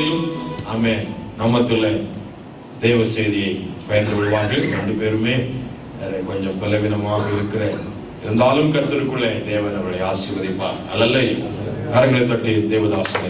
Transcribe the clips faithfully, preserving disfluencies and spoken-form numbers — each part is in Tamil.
வேளையிலும் ஆமென் நம்மத்துல தேவ செய்தியை பகிர்ந்து கொள்வார்கள். ரெண்டு பேருமே கொஞ்சம் பலவீனமாக இருக்கிற இருந்தாலும் கர்த்தருக்குள்ளே தேவன் அவர்களை ஆசீர்வதிப்பார். அல்லல்லையா? கரங்களை தட்டி தேவதாசனை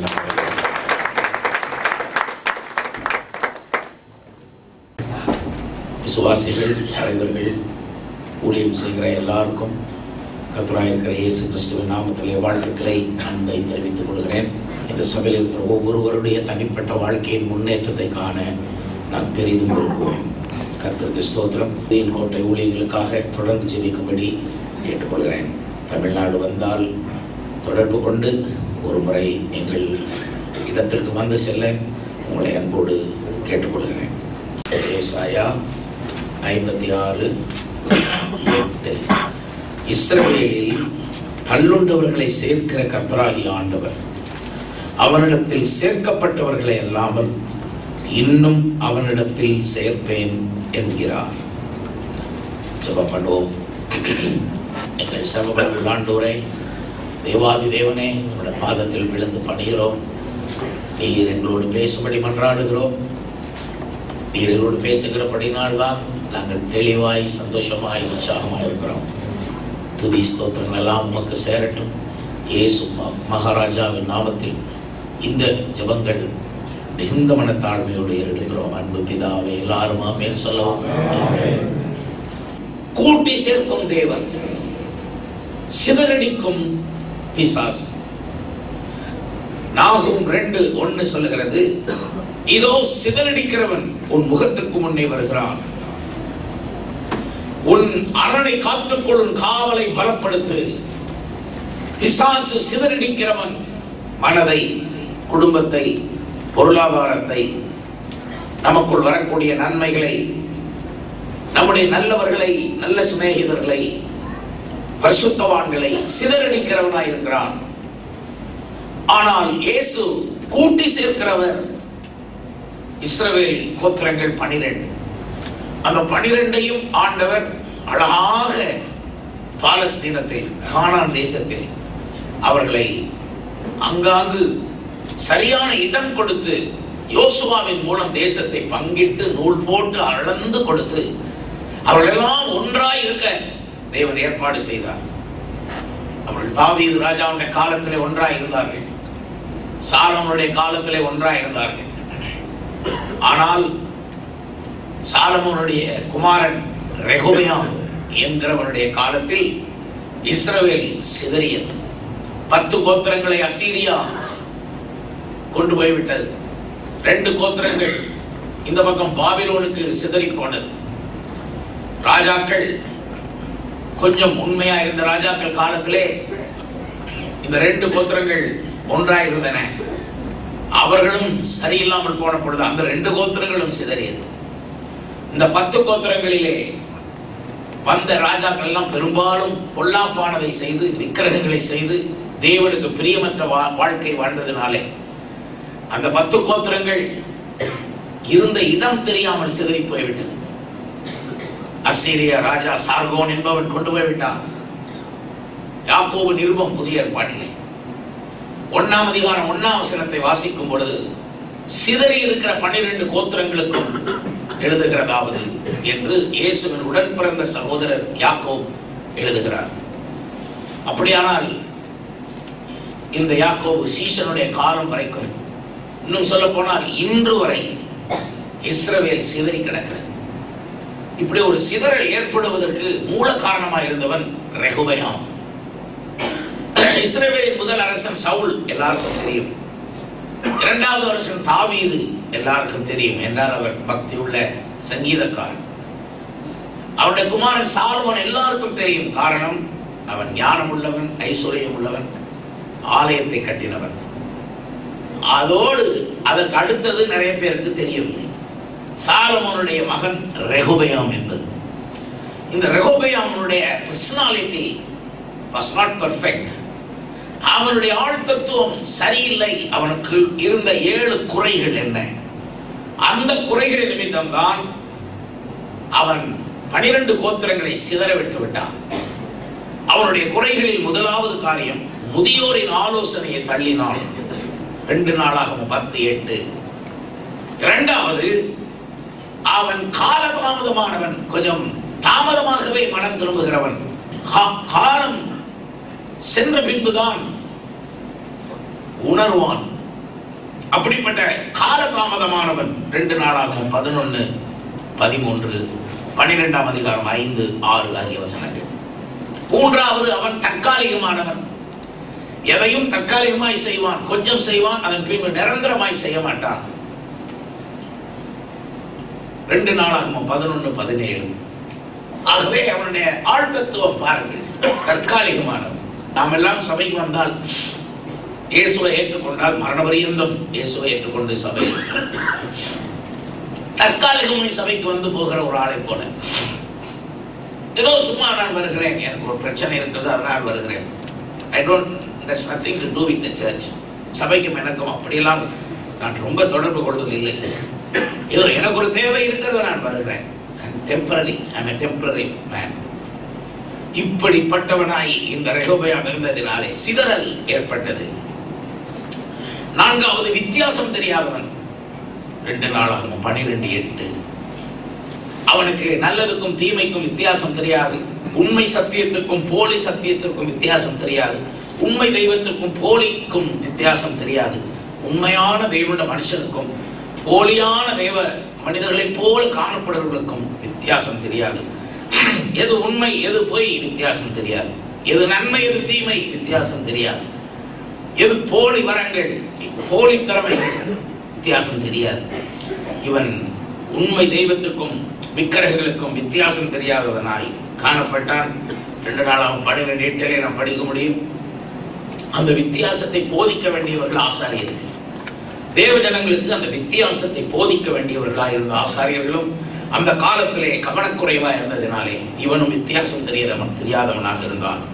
விசுவாசிகள், தலைவர்கள், ஊழியம் செய்கிற எல்லாருக்கும் கர்த்தராய் இருக்கிற இயேசு கிறிஸ்துவின் நாமத்திலே வாழ்த்துக்களை அன்பை தெரிவித்துக் கொள்கிறேன். இந்த சபையில் இருக்கிற ஒவ்வொருவருடைய தனிப்பட்ட வாழ்க்கையின் முன்னேற்றத்தை காண நான் பெரிதும் விரும்புவேன். கர்த்தருக்கு ஸ்தோத்திரம். தீன் கோட்டை ஊழியர்களுக்காக தொடர்ந்து ஜெபிக்கும்படி கேட்டுக்கொள்கிறேன். தமிழ்நாடு வந்தால் தொடர்பு கொண்டு ஒரு முறை எங்கள் இடத்திற்கு வந்து செல்ல உங்களை அன்போடு கேட்டுக்கொள்கிறேன். ஏசாயா ஐம்பத்தி ஆறு எட்டு. இஸ்ரவேலில் தள்ளுண்டவர்களை சேர்க்கிற கர்த்தராகிய ஆண்டவர் அவனிடத்தில் சேர்க்கப்பட்டவர்களை அல்லாமல் இன்னும் அவனிடத்தில் சேர்ப்பேன் என்கிறார். ஜெபம் பண்ணுவோம். எங்கள் சகோதரர்கள் ஆண்டவரே, தேவாதி தேவனே, உங்களுடைய பாதத்தில் விழுந்து பணிகிறோம். நீர் எங்களோடு பேசும்படி மன்றாடுகிறோம். நீர் எங்களோடு பேசுகிறபடினால்தான் நாங்கள் தெளிவாய், சந்தோஷமாய், உற்சாகமாய் இருக்கிறோம். துதி ஸ்தோத்திரங்கள் எல்லாம் உமக்கு சேரட்டும். இயேசு மகாராஜாவின் நாமத்தில் இந்த ஜெபங்கள் மிகுந்த மனத்தாழ்மையோடு எடுக்கிறோம். அன்பு பிதாவே, எல்லாரும் ஆமென் சொல்லவும். கூட்டி சேர்க்கும் தேவன், சிதறடிக்கும் பிசாசு. நாகும் ரெண்டு ஒன்னு சொல்லுகிறது, இதோ சிதறடிக்கிறவன் உன் முகத்துக்கு முன்னே வருகிறான். உன் அரணை காத்துக்கொள்ளும் காவலை பலப்படுத்து. பிசாசு சிதறடிக்கிறவன் மனதை, குடும்பத்தை, பொருளாதாரத்தை, நமக்குள் வரக்கூடிய நன்மைகளை, நம்முடைய நல்லவர்களை, நல்ல சிநேகிதர்களை, பரிசுத்தவான்களை சிதறடிக்கிறவனாய் இருக்கிறான். ஆனால் இயேசு கூட்டி சேர்க்கிறவர். இஸ்ரவேல் கோத்திரங்கள் பனிரெண்டு. அந்த பனிரெண்டையும் ஆண்டவர் அழகாக பாலஸ்தீனத்தில், கானான் தேசத்தில் அவர்களை அங்காங்கு சரியான இடம் கொடுத்து யோசுவாவின் மூலம் தேசத்தை பங்கிட்டு நூல் போட்டு அளந்து கொடுத்து அவர்களெல்லாம் ஒன்றாய் இருக்க தேவன் ஏற்பாடு செய்தார். அவர்கள் தாவீது ராஜாவுடைய காலத்திலே ஒன்றாய் இருந்தார்கள். சாலமோனுடைய காலத்திலே ஒன்றாய் இருந்தார்கள். ஆனால் சாலமோனுடைய குமாரன் ரெகொபெயாம் என்கிறவனுடைய காலத்தில் இஸ்ரவேல் சிதறியது. பத்து கோத்திரங்களை அசீரியா கொண்டு போய்விட்டது. ரெண்டு கோத்திரங்கள் இந்த பக்கம் பாபிலோனுக்கு சிதறி போனது. ராஜாக்கள், கொஞ்சம் உண்மையா இருந்த ராஜாக்கள் காலத்திலே இந்த ரெண்டு கோத்திரங்கள் ஒன்றாய் இருந்தன. அவர்களும் சரியில்லாமல் போன பொழுது அந்த ரெண்டு கோத்திரங்களும் சிதறியது. இந்த பத்து கோத்திரங்களிலே வந்த ராஜாக்கள் எல்லாம் பெரும்பாலும் பொல்லாப்பானதை செய்து, விக்கிரகங்களை செய்து, தேவனுக்கு பிரியமற்ற வாழ்க்கை வாழ்ந்ததினாலே அந்த பத்து கோத்திரங்கள் இருந்த இடம் தெரியாமல் சிதறி போய்விட்டது. அசீரியா ராஜா சார்கோன் என்பவன் கொண்டு போய்விட்டான். யாக்கோபு நிருபம் புதிய ஏற்பாட்டிலே ஒன்னாம் அதிகாரம் ஒன்னாம் வசனத்தை வாசிக்கும் பொழுது சிதறி இருக்கிற பன்னிரண்டு கோத்திரங்களுக்கும் எழுதுகிறதாவது என்று இயேசுவின் உடன் பிறந்த சகோதரர் யாக்கோபு எழுதுகிறார். அப்படியானால் இந்த யாக்கோபு சீசனுடைய காலம் வரைக்கும், இன்னும் சொல்ல போனால் இன்று வரை இஸ்ரவேல் சிதறி கிடக்கிறது. இப்படி ஒரு சிதறல் ஏற்படுவதற்கு மூல காரணமாக இருந்தவன் ரெகொபெயாம். இஸ்ரவேலின் முதல் அரசன் சவுல் எல்லாருக்கும் தெரியும். இரண்டாவது அரசன் தாவீது எல்லாருக்கும் தெரியும். என்றால் அவர் பக்தி உள்ள சங்கீதக்காரன். அவருடைய குமாரன் சாலமோன் எல்லாருக்கும் தெரியும். காரணம், அவன் ஞானம் உள்ளவன், ஐஸ்வர்யம் உள்ளவன், ஆலயத்தை கட்டினவன். அதோடு அதற்கு அடுத்தது நிறைய பேருக்கு தெரியவில்லை. சாலமோனுடைய மகன் ரெகொபெயாம் என்பது. இந்த ரெகொபெயாமுடைய பர்சனாலிட்டி was not perfect. அவனுடைய ஆழ்த்தத்துவம் சரியில்லை. அவனுக்கு இருந்த ஏழு குறைகள் என்ன? அந்த குறைகளின் நிமித்தம் தான் அவன் பனிரெண்டு கோத்திரங்களை சிதற விட்டு விட்டான். அவனுடைய குறைகளில் முதலாவது காரியம், முதியோரின் ஆலோசனையை தள்ளினான். ரெண்டு நாளாகவும் பத்து எட்டு இரண்டாவது, அவன் காலதாமதமானவன், கொஞ்சம் தாமதமாகவே மனம் திரும்புகிறவன். காலம் சென்ற பின்புதான் உணர்வான். அப்படிப்பட்ட காலதாமதமானவன். ரெண்டு நாளாகவும் பதினொன்னு பதிமூன்று பனிரெண்டாம் அதிகாரம் ஐந்து ஆறு ஆகிய வசனங்கள். மூன்றாவது, அவன் தற்காலிகமானவன். எதையும் தற்காலிகமாய் செய்வான், கொஞ்சம் செய்வான், அதன் பின்பு நிரந்தரமாய் செய்ய மாட்டான். ரெண்டு நாளாகவும் பதினொன்னு பதினேழு. ஆகவே அவனுடைய ஆழ்த்தத்துவம் பாருங்கள், தற்காலிகமானவன். நாம் எல்லாம் சபைக்கு வந்தால், இயேசுவை ஏற்றுக்கொண்டால் மரண பரியந்தம் இயேசுவை ஏற்றுக்கொண்டு சபையில் தற்காலிகமாய் சபைக்கு வந்து போகிற ஒரு ஆளை போல, ஏதோ சும்மா நான் வருகிறேன், எனக்கு ஒரு பிரச்சனை இருக்கிறது அதனால் வருகிறேன். I don't that's nothing to do with the church. சபைக்கும் எனக்கும் அப்படியெல்லாம் நான் ரொம்ப தொடர்பு கொள்வதில்லை. ஏதோ எனக்கு ஒரு தேவை இருக்கிறது, நான் வருகிறேன். Temporary, I am a temporary man. இப்படிப்பட்டவனாய் இந்த ரெகொபெயாம் இருந்ததினாலே சிதறல் ஏற்பட்டது. நான்காவது, வித்தியாசம் தெரியாதவன். ரெண்டு நாளாகவும் பனிரெண்டு எட்டு. அவனுக்கு நல்லதுக்கும் தீமைக்கும் வித்தியாசம் தெரியாது. உண்மை சத்தியத்திற்கும் போலி சத்தியத்திற்கும் வித்தியாசம் தெரியாது. உண்மை தெய்வத்திற்கும் போலிக்கும் வித்தியாசம் தெரியாது. உண்மையான தெய்வ மனுஷனுக்கும் போலியான தெய்வ மனிதர்களைப் போல் காணப்படுவதற்கும் வித்தியாசம் தெரியாது. எது உண்மை எது பொய் வித்தியாசம் தெரியாது. எது நன்மை எது தீமை வித்தியாசம் தெரியாது. எது போலி வரங்கள் போலி திறமைகள் வித்தியாசம் தெரியாது. இவன் உண்மை தெய்வத்துக்கும் விக்கிரகங்களுக்கும் வித்தியாசம் தெரியாதவனாய் காணப்பட்டான். ரெண்டு நாளாகவும் பன்னிரண்டு எட்டிலே நாம் படிக்க முடியும். அந்த வித்தியாசத்தை போதிக்க வேண்டியவர்கள் ஆசாரியர்கள். தேவ ஜனங்களுக்கு அந்த வித்தியாசத்தை போதிக்க வேண்டியவர்களாக இருந்த ஆசாரியர்களும் அந்த காலத்திலே கவனக்குறைவாக இருந்ததினாலே இவனும் வித்தியாசம் தெரியாதவன் தெரியாதவனாக இருந்தான்.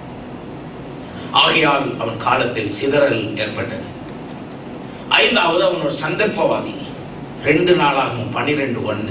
ஆகையால் அவன் காலத்தில் சிதறல் ஏற்பட்டது. ஐந்தாவது, அவன் ஒரு சந்தர்ப்பவாதி. ரெண்டு நாளாகவும் பனிரெண்டு ஒன்னு.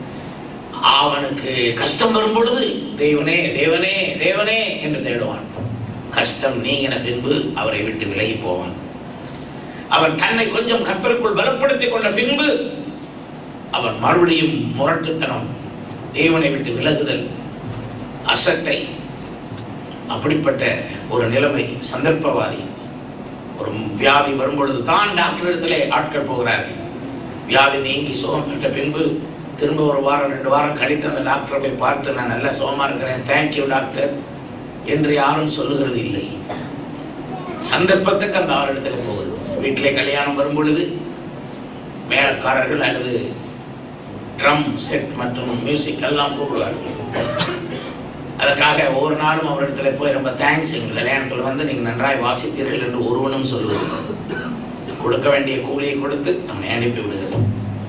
அவனுக்கு கஷ்டம் வரும் பொழுது தேவனே தேவனே தேவனே என்று தேடுவான். கஷ்டம் நீங்கின பின்பு அவரை விட்டு விலகி போவான். அவன் தன்னை கொஞ்சம் கர்த்தருக்குள் பலப்படுத்திக் கொண்ட பின்பு அவன் மறுபடியும் முரட்டுத்தனம், தேவனை விட்டு விலகுதல், அசட்டை, அப்படிப்பட்ட ஒரு நிலைமை. சந்தர்ப்பவாதி. ஒரு வியாதி வரும்பொழுது தான் டாக்டர் இடத்திலே ஆட்கள் போகிறார்கள். வியாதி நீங்கி சுகம் பெற்ற பின்பு திரும்ப ஒரு வாரம் ரெண்டு வாரம் கழித்து அந்த டாக்டரை போய் பார்த்து நான் நல்லா சுகமா இருக்கிறேன், தேங்க்யூ டாக்டர் என்று யாரும் சொல்லுகிறது இல்லை. சந்தர்ப்பத்துக்கு அந்த ஆறு இடத்துல போகுது. வீட்டிலே கல்யாணம் வரும் பொழுது மேலக்காரர்கள் அல்லது ட்ரம் செட் மற்றும் மியூசிக் எல்லாம் கூப்பிடுவார்கள். அதற்காக ஒவ்வொரு நாளும் அவரிடத்துல போய் ரொம்ப தேங்க்ஸ், எங்கள் கல்யாணத்தில் வந்து நீங்கள் நன்றாய் வாசித்தீர்கள் என்று ஒருவனும் சொல்வது. கொடுக்க வேண்டிய கூலியை கொடுத்து நம்மை அனுப்பி விடுகிறோம்.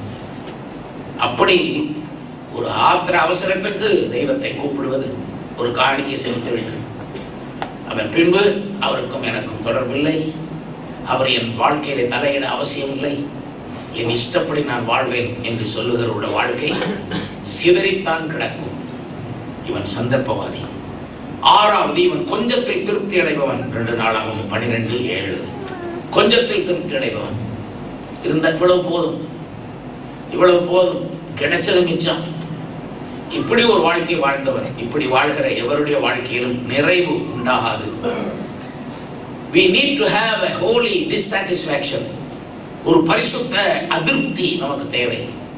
அப்படி ஒரு ஆத்திர அவசரத்துக்கு தெய்வத்தை கூப்பிடுவது, ஒரு காணிக்கை செலுத்த வேண்டும். அதன் பின்பு அவருக்கும் எனக்கும் தொடர்பில்லை, அவர் என் வாழ்க்கையிலே தலையிட அவசியம் இல்லை, என் இஷ்டப்படி நான் வாழ்வேன் என்று சொல்லுகிற வாழ்க்கை சிதறித்தான் கிடக்கும். இவன் சந்தர்ப்பவாதி. ஆறாவது, இவன் கொஞ்சத்தில் திருப்தி அடைபவன். ரெண்டு நாளாகவும் பனிரெண்டு ஏழு. கொஞ்சத்தில் திருப்தி அடைபவன். இருந்த இவ்வளவு போதும், இவ்வளவு போதும், கிடைச்சது மிச்சம். இப்படி ஒரு வாழ்க்கை வாழ்ந்தவன். இப்படி வாழ்கிற எவருடைய வாழ்க்கையிலும் நிறைவு உண்டாகாது. We need to have a holy dissatisfaction. ஒரு பரிசுத்த அதிருப்தி நமக்கு தேவை.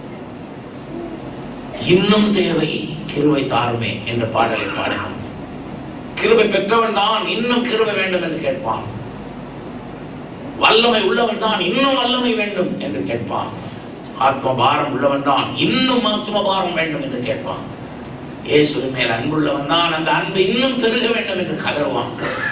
இன்னும் தேவை, கிருபை தாருமே என்ற பாடலை பாடினோம். கிருபை பெற்றவன் தான் இன்னும் கிருபை வேண்டும் என்று கேட்பான். வல்லமை உள்ளவன் தான் இன்னும் வல்லமை வேண்டும் என்று கேட்பான். ஆத்ம பாரம் உள்ளவன் தான் இன்னும் ஆத்ம பாரம் வேண்டும் என்று கேட்பான். இயேசுவின் மேல் அன்புள்ளவன் தான் அந்த அன்பு இன்னும் பெருக வேண்டும் என்று கதறுவான்.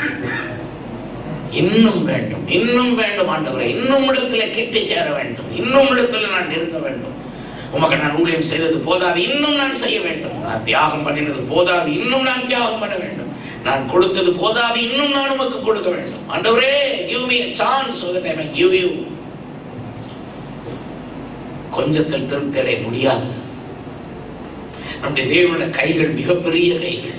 இன்னும் வேண்டும், இன்னும் வேண்டும் ஆண்டவரே, இன்னும் இடத்துல கிட்டி சேர வேண்டும், இன்னும் இடத்துல நான் நெருங்க வேண்டும். உமக்கு நான் ஊழியம் செய்தது போதாது, இன்னும் நான் செய்ய வேண்டும். நான் தியாகம் பண்ணினது போதாது, இன்னும் நான் தியாகம் பண்ண வேண்டும். நான் கொடுத்தது போதாது, இன்னும் நான் உமக்கு கொடுக்க வேண்டும். ஆண்டவரே, give me a chance so that I may give you. கொஞ்சத்தில் திருப்தி அடைய முடியாது. நம்முடைய தேவனுடைய கைகள் மிகப்பெரிய கைகள்.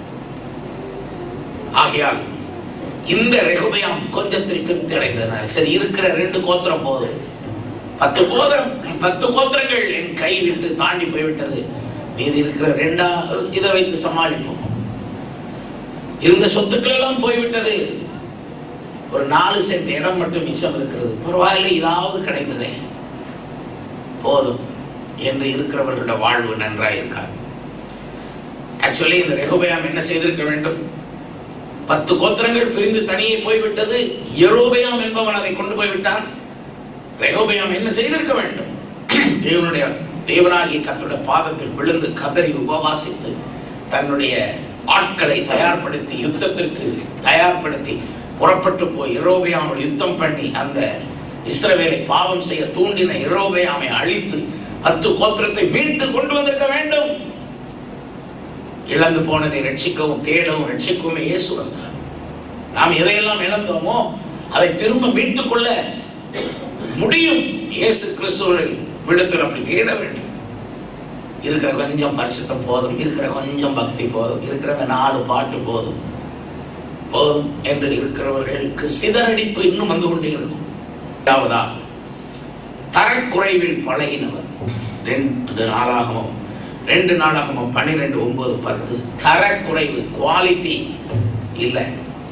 ஆகையால் இந்த ரெகொபெயாம் கொஞ்சத்தில் திருப்தி அடைந்ததுனால, சரி இருக்கிற ரெண்டு கோத்திரம் போதும், பத்து கோத்திரம் பத்து கோத்திரங்கள் என் கை விட்டு தாண்டி போய்விட்டது, மீதி இருக்கிற ரெண்டா இதை வைத்து சமாளிப்போம். இருந்த சொத்துக்கள் எல்லாம் போய்விட்டது, ஒரு நாலு சென்ட் இடம் மட்டும் மிச்சம் இருக்கிறது, பரவாயில்லை இதாவது கிடைத்ததே போதும் என்று இருக்கிறவர்களோட வாழ்வு நன்றாக இருக்காது. ஆக்சுவலி இந்த ரெகொபெயாம் என்ன செய்திருக்க வேண்டும்? பத்து கோத்திரங்கள் பிரிந்து தனியே போய்விட்டது, யெரொபெயாம் என்பவன் அதை கொண்டு போய்விட்டான். ரெகொபெயாம் என்ன செய்திருக்க வேண்டும்? தேவனுடைய தேவனாகிய கர்த்தருடைய பாதத்தில் விழுந்து கதறி உபவாசித்து தன்னுடைய ஆட்களை தயார்படுத்தி யுத்தத்திற்கு தயார்படுத்தி புறப்பட்டு போய் யெரொபெயாமோடு யுத்தம் பண்ணி அந்த இஸ்ரவேலை பாவம் செய்ய தூண்டின யெரொபெயாமை அழித்து பத்து கோத்திரத்தை மீட்டு கொண்டு வந்திருக்க வேண்டும். இழந்து போனதை ரட்சிக்கவும் தேடவும் ரட்சிக்கவும் இயேசு வந்தார். நாம் எதையெல்லாம் இழந்தோமோ அதை திரும்ப மீட்டுக் கொள்ள முடியும். இயேசு கிறிஸ்துவை விடத்தில் அப்படி தேட வேண்டும். இருக்கிற கொஞ்சம் பரிசுத்தம் போதும், இருக்கிற கொஞ்சம் பக்தி போதும், இருக்கிற நாலு பாட்டு போதும் போதும் என்று இருக்கிறவர்களுக்கு சிதறடிப்பு இன்னும் வந்து கொண்டே இருக்கும். இரண்டாவதா, தரக்குறைவில் பழகினவர். ரெண்டு நாளாகமும் ரெண்டு நாளாகமும் பன்னிரெண்டு ஒன்பது பத்து. தரக்குறைவு, குவாலிட்டி இல்லை.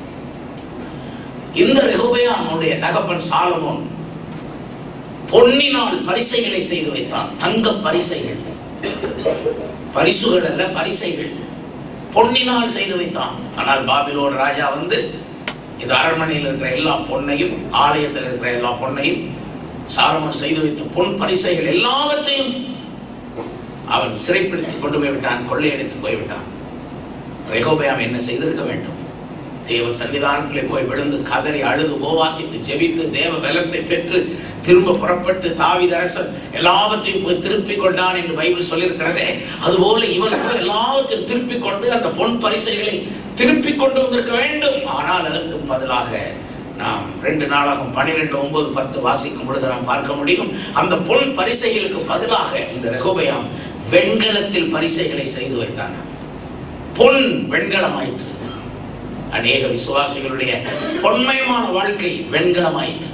இந்த ரெகொபெயாமுடைய தகப்பன் சாலமோன் பொன்னினால் பரிசைகளை செய்து வைத்தான். தங்க பரிசைகள், பரிசுகள் அல்ல, பரிசைகள் பொன்னினால் செய்து வைத்தான். ஆனால் பாபிலோன் ராஜா வந்து இந்த அரண்மனையில் இருக்கிற எல்லா பொன்னையும், ஆலயத்தில் இருக்கிற எல்லா பொன்னையும், சாலமோன் செய்து வைத்த பொன் பரிசைகள் எல்லாவற்றையும் அவன் சிறைப்பிடித்து கொண்டு போய்விட்டான், கொள்ளையடித்து போய்விட்டான். ரெகொபெயாம் என்ன செய்திருக்க வேண்டும்? தேவ சன்னிதானத்திலே போய் விழுந்து கதறி அழுது உபவாசித்து ஜெபித்து தேவ பலத்தை பெற்று திரும்ப புறப்பட்டு தாவீது அரசன் எல்லாவற்றையும் போய் திருப்பிக் கொண்டான் என்று பைபிள் சொல்லியிருக்கிறதே, அதுபோல இவனுக்கு எல்லாவற்றையும் திருப்பிக் கொண்டு அந்த பொன் பரிசைகளை திருப்பிக் கொண்டு வந்திருக்க வேண்டும். ஆனால் அதற்கு பதிலாக நாம் ரெண்டு நாளாகும் பன்னிரெண்டு ஒன்பது பத்து வாசிக்கும் பொழுது நாம் பார்க்க முடியும், அந்த பொன் பரிசைகளுக்கு பதிலாக இந்த ரெகொபெயாம் வெண்கலத்தில் பரிசைகளை செய்து வைத்தான். பொன் வெண்கலமாயிற்று. அநேக விசுவாசிகளுடைய பொன்மயமான வாழ்க்கை வெண்கலமாயிற்று.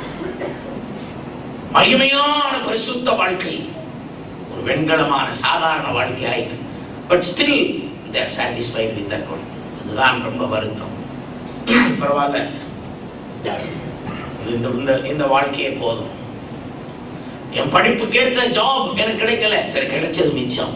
மகிமையான பரிசுத்த வாழ்க்கை ஒரு வெண்கலமான சாதாரண வாழ்க்கை ஆயிற்று. But still they are satisfied with that one. இதுதான் ரொம்ப வருத்தம். பரவாயில்ல, இந்த இந்த வாழ்க்கையே போதும், என் படிப்பு கேட்ட ஜாப் எனக்கு கிடைக்கல, சரி கிடைச்சது மிச்சம்.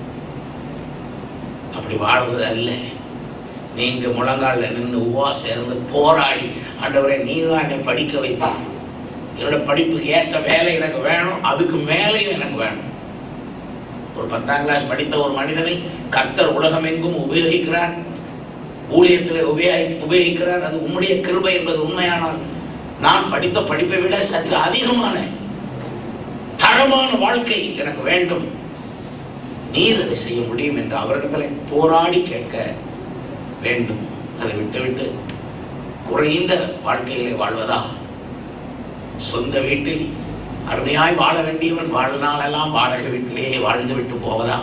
அப்படி வாழ்வது அல்ல. நீங்க முழங்கால நின்று உபவாசம் இருந்து போராடி, ஆண்டவரே நீதான் என்னை படிக்க வைத்தான், என்னோட படிப்புக்கு ஏற்ற வேலை எனக்கு வேணும், அதுக்கு மேலையும் எனக்கு வேணும். ஒரு பத்தாம் கிளாஸ் படித்த ஒரு மனிதனை கர்த்தர் உலகம் எங்கும் உபயோகிக்கிறார், ஊழியத்தில் உபயோகி உபயோகிக்கிறார் அது உம்முடைய கிருபை என்பது உண்மையானால், நான் படித்த படிப்பை விட சற்று அதிகமான தரமான வாழ்க்கை எனக்கு வேண்டும், நீர் அதை செய்ய முடியும் என்று அவர்களிடத்தில் போராடி கேட்க வேண்டும். அதை விட்டுவிட்டு குறைந்த வாழ்க்கையிலே வாழ்வதா? சொந்த வீட்டில் அருமையாய் வாழ வேண்டியவன் வாழ்நாளெல்லாம் வாடகை வீட்டிலேயே வாழ்ந்து விட்டு போவதா?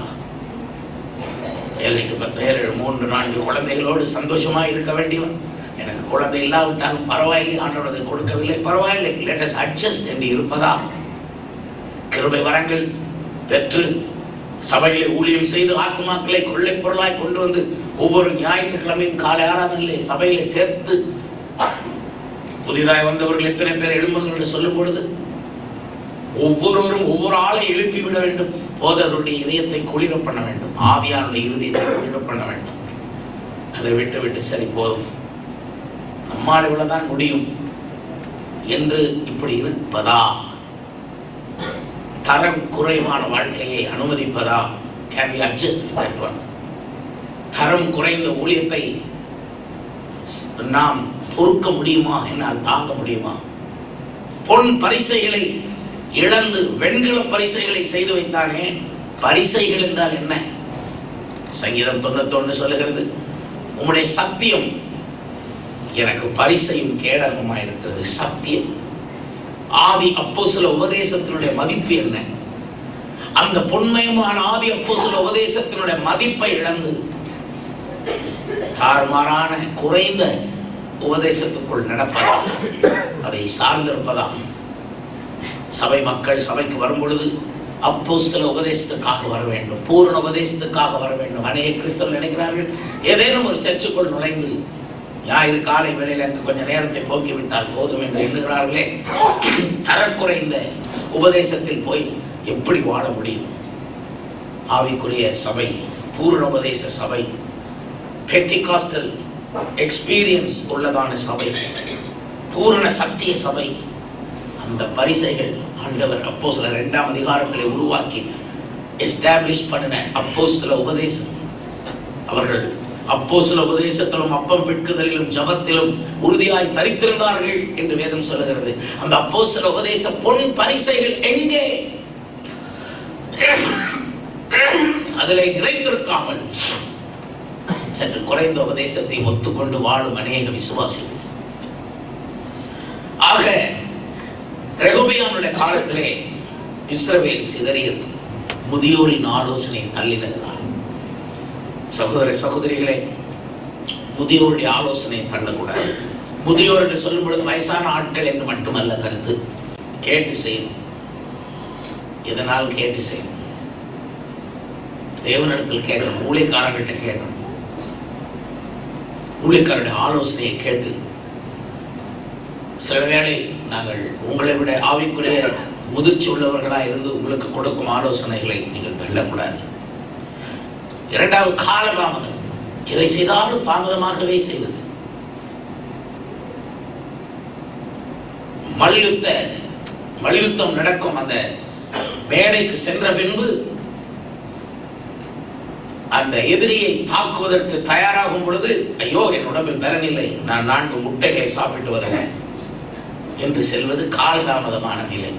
ஏழு பத்து ஏழு மூன்று நான்கு குழந்தைகளோடு சந்தோஷமாய் இருக்க வேண்டியவன், எனக்கு குழந்தை இல்லாவிட்டாலும் பரவாயில்லை, ஆண்டவரதை கொடுக்கவில்லை பரவாயில்லை, let us adjust என்று இருப்பதா? கிருபை வரங்கள் பெற்று சபையிலே ஊழியம் செய்து ஆத்மாக்களை கொள்ளை பொருளாய் கொண்டு வந்து ஒவ்வொரு ஞாயிற்றுக்கிழமையும் காலை ஆராதனையிலே சபையிலே சேர்த்து புதிதாக வந்தவர்கள் எத்தனை பேர் எழும்புங்கள் என்று சொல்லும் பொழுது ஒவ்வொருவரும் ஒவ்வொரு ஆளை எழுப்பி விட வேண்டும். போதருடைய இதயத்தை குளிர பண்ண வேண்டும், ஆவியானுடைய இதயத்தை குளிர பண்ண வேண்டும். அதை விட்டு விட்டு சரி போதும், நம்மால் இவ்வளவுதான் முடியும் என்று இப்படி இருப்பதா? தரம் குறைவான வாழ்க்கையை அனுமதிப்பதா? Can we adjust with that one? தரம் குறைந்த ஊழியத்தை நாம் பொறுக்க முடியுமா? என்னால் தாங்க முடியுமா? பொன் பரிசைகளை இழந்து வெண்கல பரிசைகளை செய்து வைத்தானே. பரிசைகள் என்றால் என்ன? சங்கீதம் தொண்ணூத்தி ஒன்று சொல்லுகிறது, உம்முடைய சத்தியம் எனக்கு பரிசையும் கேடகமாய் இருக்கிறது. சத்தியம், ஆதி அப்போஸ்தல உபதேசத்தினுடைய மதிப்பு என்ன? அந்த பொன்மயமான ஆதி அப்போஸ்தல உபதேசத்தினுடைய மதிப்பை இழந்து தாறுமாறான குறைந்த உபதேசத்துக்குள் நடப்பதா? அதை சார்ந்திருப்பதா? சபை மக்கள் சபைக்கு வரும் பொழுது அப்போஸ்தல உபதேசத்துக்காக வர வேண்டும், பூரண உபதேசத்துக்காக வர வேண்டும். அநேக கிறிஸ்தவர்கள் நினைக்கிறார்கள் ஏதேனும் ஒரு சர்ச்சுக்குள் நுழைந்து ஞாயிறு காலை வேளையில கொஞ்சம் நேரத்தை போக்கிவிட்டால் போதும் என்று எண்ணுகிறார்களே. தரக்குறைந்த உபதேசத்தில் போய் எப்படி வாழ முடியும்? ஆவிக்குரிய சபை, பூரண உபதேச சபை, பெண்டிகாஸ்டல் எக்ஸ்பீரியன்ஸ் உள்ளதான சபை, பூரண சத்திய சபை, அந்த பரிசைகள் ஆண்டவர் அப்போஸ்தலர் இரண்டாம் அதிகாரங்களை உருவாக்கி எஸ்டாப்ளிஷ் பண்ணின அப்போஸ்தல உபதேசம். அவர்கள் அப்போஸ்தல உபதேசத்திலும் அப்பம் பிட்குதலிலும் ஜபத்திலும் உறுதியாய் தரித்திருந்தார்கள் என்று வேதம் சொல்லுகிறது. அந்த அப்போஸ்தல உபதேச பொன் பரிசைகள் எங்கே? அதிலே நிலைத்திருக்காமல் சற்று குறைந்த உபதேசத்தை ஒத்துக்கொண்டு வாழும் அநேக விசுவாசிகள். ஆக ரெகொபெயாமுடைய காலத்திலே இஸ்ரவேல் சிதறியது முதியோரின் ஆலோசனை தள்ளினதுனால். சகோதர சகோதரிகளே, முதியோருடைய ஆலோசனை தள்ளக்கூடாது. முதியோர் என்று சொல்லும் பொழுது வயசான ஆட்கள் என்று மட்டுமல்ல கருத்து. கேட்டு செய்யணும், இதனால் கேட்டு செய்யணும். தேவனிடத்தில் கேட்கணும், ஊழியக்காரர்கிட்ட கேட்கணும். ஊழியக்காரருடைய ஆலோசனையை கேட்டு, சில வேளை நாங்கள் உங்களை விட ஆவிக்குரிய முதிர்ச்சி உள்ளவர்களாக இருந்து உங்களுக்கு கொடுக்கும் ஆலோசனைகளை நீங்கள் வெல்லக்கூடாது. இரண்டாவது, காலதாமதம். எதை செய்தாலும் தாமதமாகவே செய்வது. மல்யுத்த மல்யுத்தம் நடக்கும் அந்த மேடைக்கு சென்ற பின்பு அந்த எதிரியை தாக்குவதற்கு தயாராகும் பொழுது, ஐயோ என் உடம்பில் பலனில்லை, நான் நான்கு முட்டைகளை சாப்பிட்டு வருகிறேன் என்று செல்வது காலதாமதமான நிலை.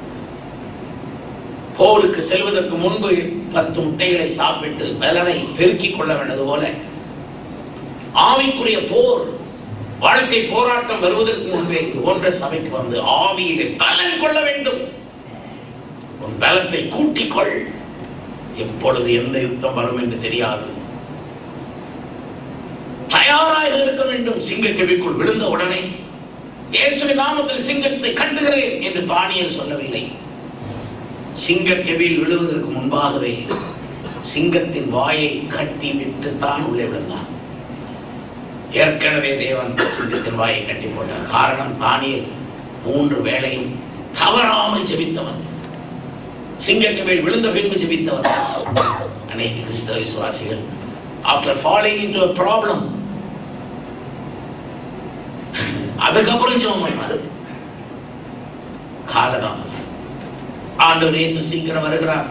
போருக்கு செல்வதற்கு முன்பு பத்து முட்டைகளை சாப்பிட்டு பலனை பெருக்கிக் கொள்ள வேண்டது போல ஆவிக்குரிய போர், வாழ்க்கை போராட்டம் வருவதற்கு முன்பே போன்ற சபைக்கு வந்து ஆவியிலே பலன் கொள்ள வேண்டும். உன் பலத்தை கூட்டிக்கொள். எப்பொழுது எந்த யுத்தம் வரும் என்று தெரியாது. தயாராக இருக்க வேண்டும். சிங்கக்கெபிக்குள் விழுந்த உடனே இயேசுவின் நாமத்தில் சிங்கத்தை கட்டுகிறேன் என்று தானியேல் சொல்லவில்லை. சிங்கக்கெபியில் விழுவதற்கு முன்பாகவே சிங்கத்தின் வாயை கட்டி விட்டு தான் உள்ளே விழுந்தான். ஏற்கனவே தேவன் சிங்கத்தின் வாயை கட்டி போட்டார். காரணம், தானியேல் மூன்று வேளையும் தவறாமல் ஜெபித்தவன். சிங்கக்கெபியில் விழுந்த பின்பு ஜெபித்தவன். அநேக கிறிஸ்தவ விசுவாசிகள் after falling into a problem அதுக்கப்புறம் ஜெபம் பண்ணார். காலதாமதம். ஆண்டவர் இயேசு சீக்கிரம் வருகிறார்.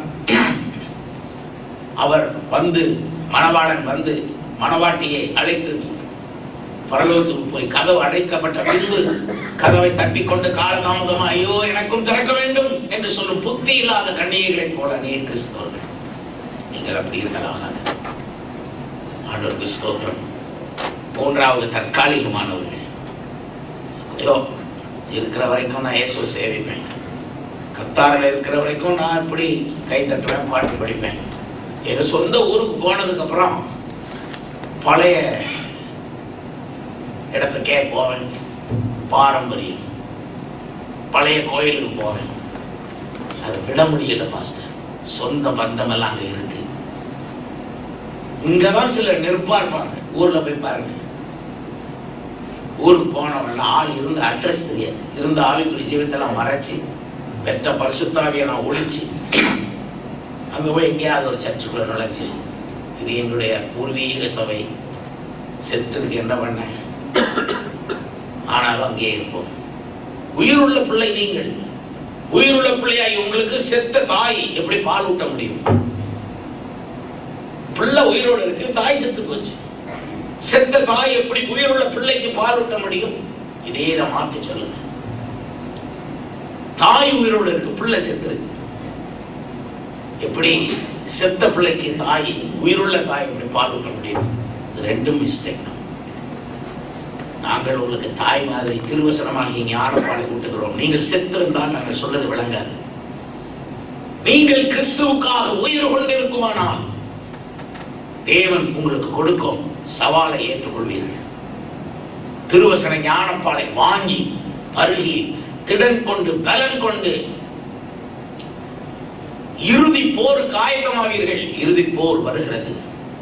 அவர் வந்து மணவாளன் வந்து மணவாட்டியை அழைத்து பரலோகத்துக்கு போய் கதவு அடைக்கப்பட்ட பின்பு கதவை தட்டிக்கொண்டு காலதாமதமா ஐயோ எனக்கும் திறக்க வேண்டும் என்று சொல்லும் புத்தி இல்லாத கன்னிகைகளை போல அநேக கிறிஸ்தவர்கள். நீங்கள் அப்படி இருக்கலாகாது. ஆண்டவருக்கு ஸ்தோத்திரம். மூன்றாவது, தற்காலிகமானவர்கள். ஏதோ இருக்கிற வரைக்கும் நான் இயேசுவை சேவிப்பேன், கத்தாரில் இருக்கிற வரைக்கும் நான் இப்படி கை தட்டுவேன், பாட்டு படிப்பேன். எங்க சொந்த ஊருக்கு போனதுக்கு அப்புறம் பழைய இடத்துக்கே போவேன், பாரம்பரியம் பழைய கோயிலுக்கு போவேன். அதை விட முடியல பாஸ்டர். சொந்த பந்தம் எல்லாம் அங்க இருக்கு. இங்கதான் சிலர் நெருப்பா இருப்பாங்க. ஊர்ல போய் பாருங்க, ஊருக்கு போனவன் ஆள் இருந்த அட்ரஸ் தெரியாது, இருந்த ஆவிக்குரிய ஜீவத்தெல்லாம் மறைச்சு பெற்ற பரிசுத்தாவியை நான் ஒழிச்சு அங்க போய் எங்கேயாவது ஒரு சர்ச்சுக்குள்ள நுழைஞ்சு இது என்னுடைய பூர்வீக சபை, செத்துக்கு என்ன பண்ண, ஆனாலும் அங்கேயே இருப்போம். உயிருள்ள பிள்ளை நீங்கள், உயிருள்ள பிள்ளையாய் உங்களுக்கு செத்த தாய் எப்படி பால் ஊட்ட முடியும்? பிள்ளை உயிரோடு இருக்கு, தாய் செத்து போச்சு. செத்த தாய் எப்படி உயிருள்ள பிள்ளைக்கு பால் ஊட்ட முடியும்? இதே இதை மாத்தி சொல்லுங்க. தாய் உயிரோடு இருக்கு, பிள்ளை செத்து இருக்கு. எப்படி செத்த பிள்ளைக்கு தாய், உயிருள்ள தாய் எப்படி பால் ஊட்ட முடியும்? இது ரெண்டும் மிஸ்டேக் தான். நாங்கள் உங்களுக்கு தாய் மாதிரி திருவசனமாக ஞானப்பாலை கூட்டுகிறோம். நீங்கள் செத்திருந்தால் நாங்கள் சொல்றது விளங்காது. நீங்கள் கிறிஸ்துவுக்காக உயிர் கொண்டிருக்குமானால் தேவன் உங்களுக்கு கொடுக்கும் சவாலை ஏற்றுக்கொள்வீர்கள். திருவசன ஞானப்பாலை வாங்கி பருகி திடன் கொண்டு பலன் கொண்டு இறுதி போருக்கு ஆயத்தமாவீர்கள். இறுதி போர் வருகிறது.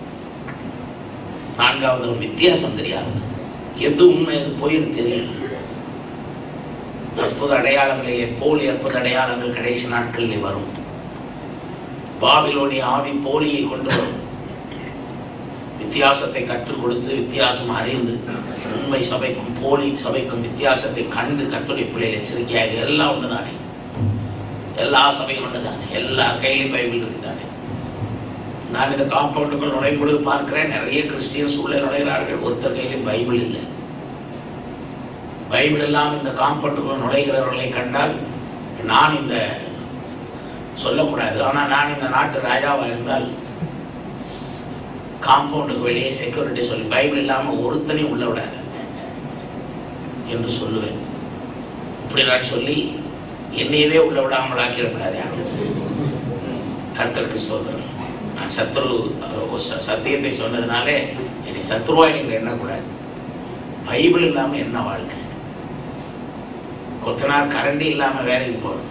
நான்காவது வித்தியாசம் தெரியாது. எது உண்மை எது போயின்னு தெரியும். அற்புத அடையாளங்களிலே போலி அற்புத அடையாளங்கள் கடைசி நாட்களிலே வரும். பாபிலோனிய ஆவி போலியை கொண்டு வரும். வித்தியாசத்தை கற்றுக் கொடுத்து வித்தியாசம் அறிந்து உண்மை சபைக்கும் போலி சபைக்கும் வித்தியாசத்தை கண்டு கர்த்தருடைய பிள்ளைகள் எச்சரிக்கையாக. எல்லாம் ஒண்ணுதானே, எல்லா சபையும் ஒண்ணுதானே, எல்லா கையிலும் பைபிள் இருக்குதானே. நான் இந்த காம்பவுண்டுக்குள் நுழையும் பொழுது பார்க்கிறேன், நிறைய கிறிஸ்டியன்ஸ் உள்ளே நுழைகிறார்கள், ஒருத்தர் கையிலும் பைபிள் இல்லை. பைபிள் எல்லாம் இந்த காம்பவுண்டுக்குள் நுழைகிறவர்களை கண்டால் நான் இந்த சொல்லக்கூடாது, ஆனா நான் இந்த நாட்டு ராஜாவா இருந்தால் காம்பவுண்டுக்கு வெளியே செக்யூரிட்டி சொல்லி பைபிள் இல்லாம ஒருத்தனையும் உள்ள விடாது என்று சொல்லுவேன். இப்படி நான் சொல்லி என்னையவே உள்ள விடாமல் ஆக்கிடக்கூடாது. கர்த்தருக்கு சோதரன். நான் சத்ரு சத்தியத்தை சொன்னதுனாலே என்னை சத்ருவாய் நீங்கள் எண்ணக்கூடாது. பைபிள் இல்லாம என்ன வாழ்க்கை? கொத்தனார் கரண்டி இல்லாம வேலைக்கு போகணும்.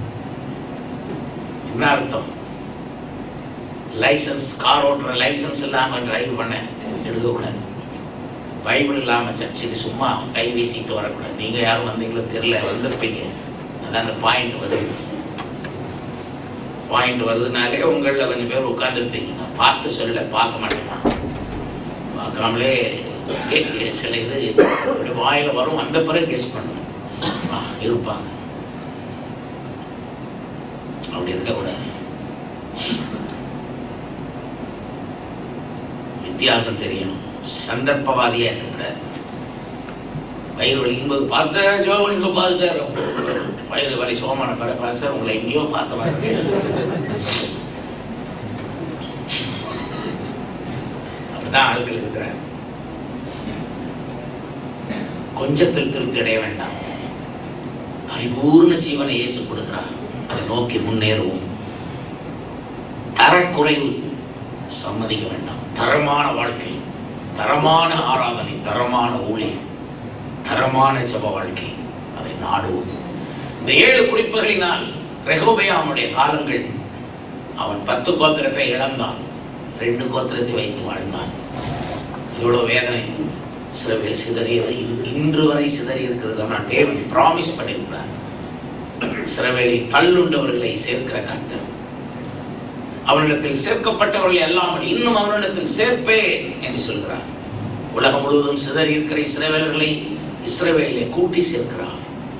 என்ன அர்த்தம்? லைசன்ஸ், கார் ஓட்டுற லைசன்ஸ் இல்லாம டிரைவ் பண்ண எடுக்கக்கூடாது. பைபிள் இல்லாம சர்ச்சுக்கு சும்மா கை வீசிட்டு வரக்கூடாது. நீங்க யாரும் வந்தீங்களோ தெரியல, வந்திருப்பீங்க. அதான் அந்த பாயிண்ட் வருது. பாயிண்ட் வருதுனாலே உங்களில் கொஞ்சம் பேர் உட்கார்ந்துருப்பீங்க. நான் பார்த்து சொல்ல, பார்க்க மாட்டேமா, பார்க்காமலே கேட்க சில இது வாயில வரும், அந்த பிறகு கெஸ் பண்ணுவோம் இருப்பாங்க. அப்படி இருக்கக்கூடாது. வித்தியாசம் தெரியணும். சந்தர்ப்பவாதியா இருக்கக்கூடாது. வயிறு வலிக்கும் போது பார்த்த ஜோவனுக்கு பார்த்துட்டாரு, வயிறு வலி சோமான பெற பார்த்தார், உங்களை எங்கேயோ பார்த்த மாதிரி. அப்படிதான் ஆட்கள் இருக்கிறார். கொஞ்சத்தில் திருப்தி அடைய வேண்டாம். பரிபூர்ண ஜீவனை இயேசு கொடுக்கிறார். அதை நோக்கி முன்னேறுவோம். தரக்குறைவு சம்மதிக்க வேண்டாம். தரமான வாழ்க்கை, தரமான ஆராதனை, தரமான ஊழியம், தரமான ஜெப வாழ்க்கை, அதை நாடுவோம். இந்த ஏழு குறிப்புகளினால் ரெகோபெயாமுடைய காலங்கள், அவன் பத்து கோத்திரத்தை இழந்தான், ரெண்டு கோத்திரத்தை வைத்து வாழ்ந்தான். இவ்வளவு வேதனை. இஸ்ரவேல் சிதறியது இன்று வரை சிதறி இருக்கிறது. ஆனால் தேவன் பிராமிஸ் பண்ணியிருக்கிறார், இஸ்ரவேலில் தள்ளுண்டவர்களை சேர்க்கிற கர்த்தர். அவனிடத்தில் சேர்க்கப்பட்டவர்களை அல்லாமல் இன்னும் அவனிடத்தில் சேர்ப்பேன் என்று சொல்கிறார். உலகம் முழுவதும் சிதறி இருக்கிற இஸ்ரவேலர்களை இஸ்ரவேலிலே கூட்டி சேர்க்கிறார்.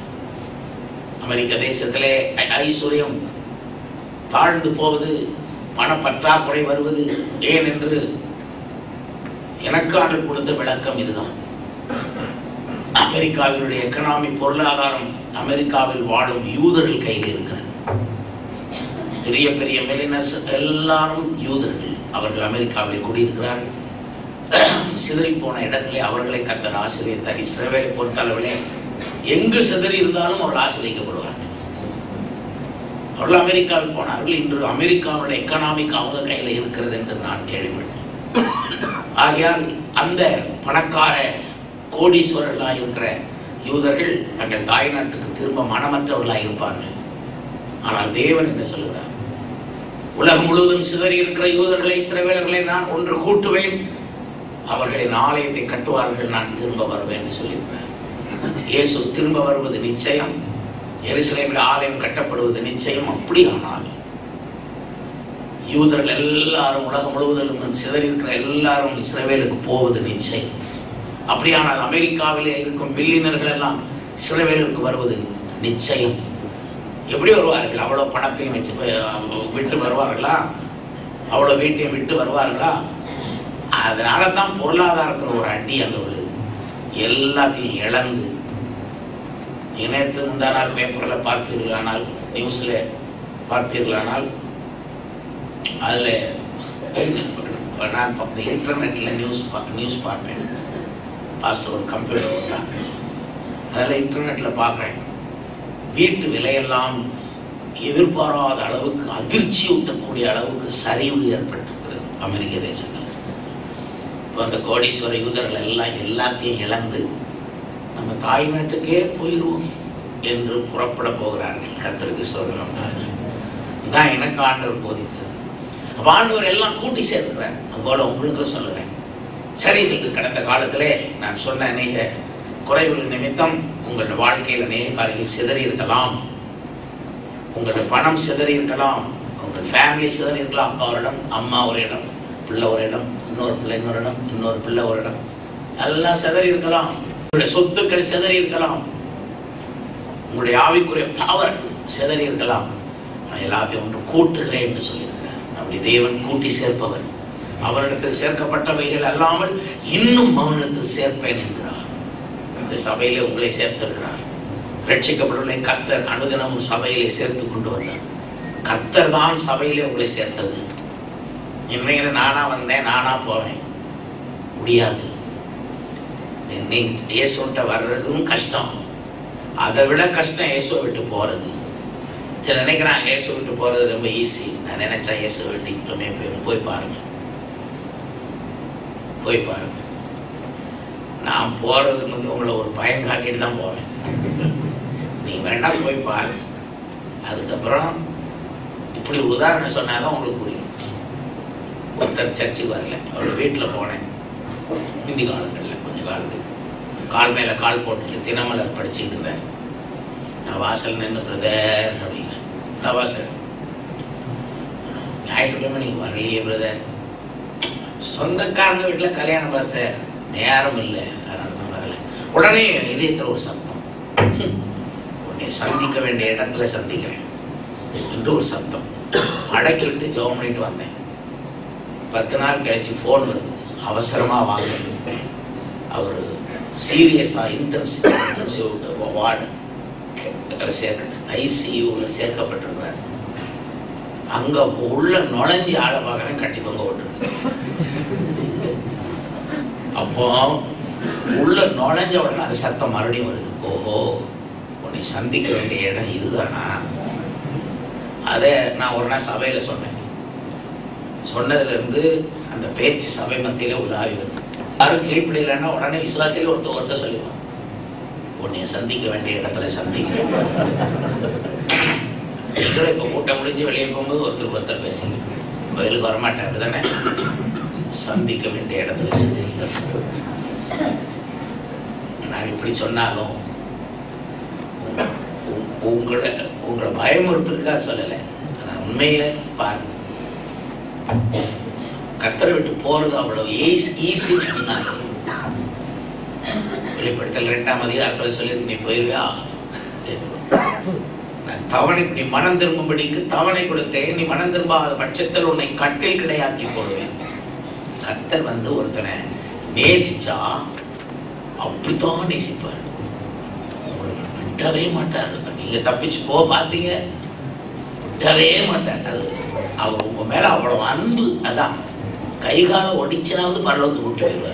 அமெரிக்க தேசத்திலே ஐஸ்வர்யம் தாழ்ந்து போவது, பணப்பற்றாக்குறை வருவது ஏன் என்று எனக்கு ஆண்டு கொடுத்த விளக்கம் இதுதான். அமெரிக்காவினுடைய எக்கனாமி பொருளாதாரம் அமெரிக்காவில் வாழும் யூதர்கள் கையில் இருக்கிறது. பெரிய பெரிய மில்லியனர்ஸ் எல்லாரும் யூதர்கள். அவர்கள் அமெரிக்காவில் குடியிருக்கிறார்கள். சிதறி போன இடத்திலே அவர்களை கர்த்தர் ஆசீர்வதித்தார். இஸ்ரவேலை பொறுத்தளவிலே எங்கு சிதறி இருந்தாலும் அவர்கள் ஆசீர்வதிக்கப்படுவார்கள். அவர்கள் அமெரிக்காவில் போனார்கள். இன்று அமெரிக்காவுடைய எக்கனாமிக் அவங்க கையில் இருக்கிறது என்று நான் கேள்விப்பட்டேன். ஆகையால் அந்த பணக்கார கோடீஸ்வரர்களாக இருக்கிற யூதர்கள் தங்கள் தாய் நாட்டுக்கு திரும்ப மனமற்றவர்களாக இருப்பார்கள். ஆனால் தேவன் என்ன சொல்கிறார்? உலகம் முழுவதும் சிதறி இருக்கிற யூதர்களை இஸ்ரவேலர்களை நான் ஒன்று கூட்டுவேன், அவர்களின் ஆலயத்தை கட்டுவார்கள், நான் திரும்ப வருவேன் என்று சொல்லியிருக்கிறார். இயேசு திரும்ப வருவது நிச்சயம். எருசலேமில் ஆலயம் கட்டப்படுவது நிச்சயம். அப்படியானால் யூதர்கள் எல்லாரும் உலகம் முழுவதிலும் சிதறி இருக்கிற எல்லாரும் இஸ்ரவேலுக்கு போவது நிச்சயம். அப்படியானால் அமெரிக்காவிலே இருக்கும் மில்லியனர்கள் எல்லாம் இஸ்ரவேலுக்கு வருவது நிச்சயம். எப்படி வருவார்கள்? அவ்வளவு பணத்தையும் வச்சு விட்டு வருவார்களா? அவ்வளவு வீட்டையும் விட்டு வருவார்களா? அதனால தான் பொருளாதாரத்தில் ஒரு அடி அங்க உள்ளது. எல்லாத்தையும் இழந்து, இணையத்து முந்தானால் பேப்பரில் பார்ப்பீர்களானால், நியூஸ்ல பார்ப்பீர்களானால், அதில் நான் இன்டர்நெட்டில் நியூஸ் நியூஸ் பார்ப்பேன். பாஸ்டர் ஒரு கம்ப்யூட்டர் கொடுத்தாங்க, அதில் இன்டர்நெட்டில் பார்க்குறேன். வீட்டு விலையெல்லாம் எதிர்பாராத அளவுக்கு, அதிர்ச்சி ஊட்டக்கூடிய அளவுக்கு சரிவு ஏற்பட்டிருக்கிறது அமெரிக்க தேசத்தில். இப்போ அந்த கோடீஸ்வர யூதர்கள் எல்லாம் எல்லாத்தையும் இழந்து நம்ம தாய் நாட்டுக்கே போயிடுவோம் என்று புறப்பட போகிறார்கள். கர்த்தருக்கு ஸ்தோத்திரம். தான் எனக்கு ஆண்டவர் போதித்தது. அப்ப ஆண்டவர் எல்லாம் கூட்டி சேர்க்கிறார். அதுபோல உங்களுக்கும் சொல்லுறேன். சரி, நீங்கள் கடந்த காலத்திலே நான் சொன்ன அநேக குறைவுகள் நிமித்தம் உங்களோட வாழ்க்கையில் அநேக காரியங்கள் சிதறி இருக்கலாம். உங்களோட பணம் சிதறி இருக்கலாம், உங்கள் ஃபேமிலி சிதறி இருக்கலாம். அப்பா ஒரு இடம், அம்மா ஒரு இடம், பிள்ளை ஒரு இடம், இன்னொரு பிள்ளை இன்னொரு இடம், இன்னொரு பிள்ளை ஒரு இடம், எல்லாம் சிதறி இருக்கலாம். உங்களுடைய சொத்துக்கள் சிதறி இருக்கலாம், உங்களுடைய ஆவிக்குரிய பவர் சிதறி இருக்கலாம். நான் எல்லாத்தையும் ஒன்று கூட்டுகிறேன் என்று சொல்லியிருக்கிறார். அப்படி தேவன் கூட்டி சேர்ப்பவர். அவனிடத்தில் சேர்க்கப்பட்டவைகள் அல்லாமல் இன்னும் அவனிடத்தில் சேர்ப்பேன் என்கிறார். இந்த சபையிலே உங்களை சேர்த்திருக்கிறார். ரட்சிக்கப்பட்டுள்ள கர்த்தர் அனுதினமும் சபையிலே சேர்த்து கொண்டு வந்தார். கர்த்தர் தான் சபையிலே உங்களை சேர்த்தது. இன்னைக்கு நானா வந்தேன், நானா போவேன் முடியாது. இயேசுட்ட வர்றதும் கஷ்டம், அதை விட கஷ்டம் இயேசுவை விட்டு போறது. சில நினைக்கிறான் இயேசு விட்டு போறது ரொம்ப ஈஸி. நான் நினைச்சா இயேசு விட்டு இப்பவுமே போய் போய் பாருங்க, போய் பாருங்க. நான் போறதுக்கு வந்து உங்களை ஒரு பயம் காட்டிட்டு தான் போவேன். நீ வேணா போய் பாருங்க. அதுக்கப்புறம் இப்படி உதாரணம் சொன்னாதான் உங்களுக்கு புரியும். ஒருத்தர் சர்ச்சுக்கு வரல, அவரோட வீட்டில் போனேன். இந்தி காலங்களில் கொஞ்சம் காலத்துக்கு கால் மேல கால் போட்டு தினமலர் படிச்சுட்டு இருந்தேன். நான் வாசல் நின்று பிரதர் அப்படின்னு. நான் வாசல் ஞாயிற்றுக்கிழமை நீங்க வரலையே பிரதர். சொந்தக்காரங்க வீட்டில் கல்யாணம் பாஸ்டர், நேரம் இல்லை, அதனால தான் வரல. உடனே இதயத்தில் ஒரு சப்தம், உன்னை சந்திக்க வேண்டிய இடத்துல சந்திக்கிறேன் என்று ஒரு சப்தம். அடக்கிட்டு ஜெபம் பண்ணிட்டு வந்தேன். பத்து நாள் கழிச்சு ஃபோன் வருது, அவசரமா வாங்க, அவர் சீரியஸா இன்டென்சிவ் வார்டு ஐசியூவில் சேர்க்கப்பட்டிருக்கிறார். அங்க உள்ள நுழைஞ்சி ஆளை பார்க்கறேன், கட்டி தொங்க விட்டுருக்கு. அப்போ உள்ள நுழைஞ்ச உடனே அந்த சத்தம் மறுபடியும் வருது. ஓஹோ, உன்னை சந்திக்க வேண்டிய இடம் இதுதானா? அதை நான் ஒரு நாள் சபையில சொன்னேன். சொன்னதுல இருந்து அந்த பேச்சு சபை மத்தியில உலாவி வருது. யாரும் கீழ்ப்படியலைன்னா உடனே விசுவாசியில ஒருத்தர் ஒருத்தர் சொல்லிடுவான், உன்னை சந்திக்க வேண்டிய இடத்துல சந்திக்க. நீங்களும் இப்ப கூட்டம் முடிஞ்சு வெளியே போகும்போது ஒருத்தர் ஒருத்தர் பேசுங்க, பதிலுக்கு வரமாட்டேன். அப்படிதானே? சந்திக்க வேண்டிய இடத்துல சந்திக்க. நான் இப்படி சொன்னாலும் உங்களை உங்களை பயமுறுத்துக்கா சொல்லலை. நான் உண்மையை பாருங்க, கர்த்தரை விட்டு போறது அவ்வளவு ஈஸி. வெளிப்படுத்தல் இரண்டாம் அதிகாரத்தில் சொல்லி நீ போயிருவியா, நான் தவணை நீ மனம் திரும்பும்படிக்கு தவணை கொடுத்தேன், நீ மனம் திரும்பாத பட்சத்தில் உன்னை கட்டில் கிடையாக்கி போடுவேன். கர்த்தர் வந்து ஒருத்தனை நேசிச்சா அப்படித்தான் நேசிப்பார், விட்டவே மாட்டார். நீங்க தப்பிச்சு போ பார்த்தீங்க, விட்டவே மாட்டார். அது அவர் உங்க மேல அவ்வளவு அன்பு. அதான் கைகால ஒடிச்சாவது பரலோகத்துக்கு கூட்டி போயிடுவார்.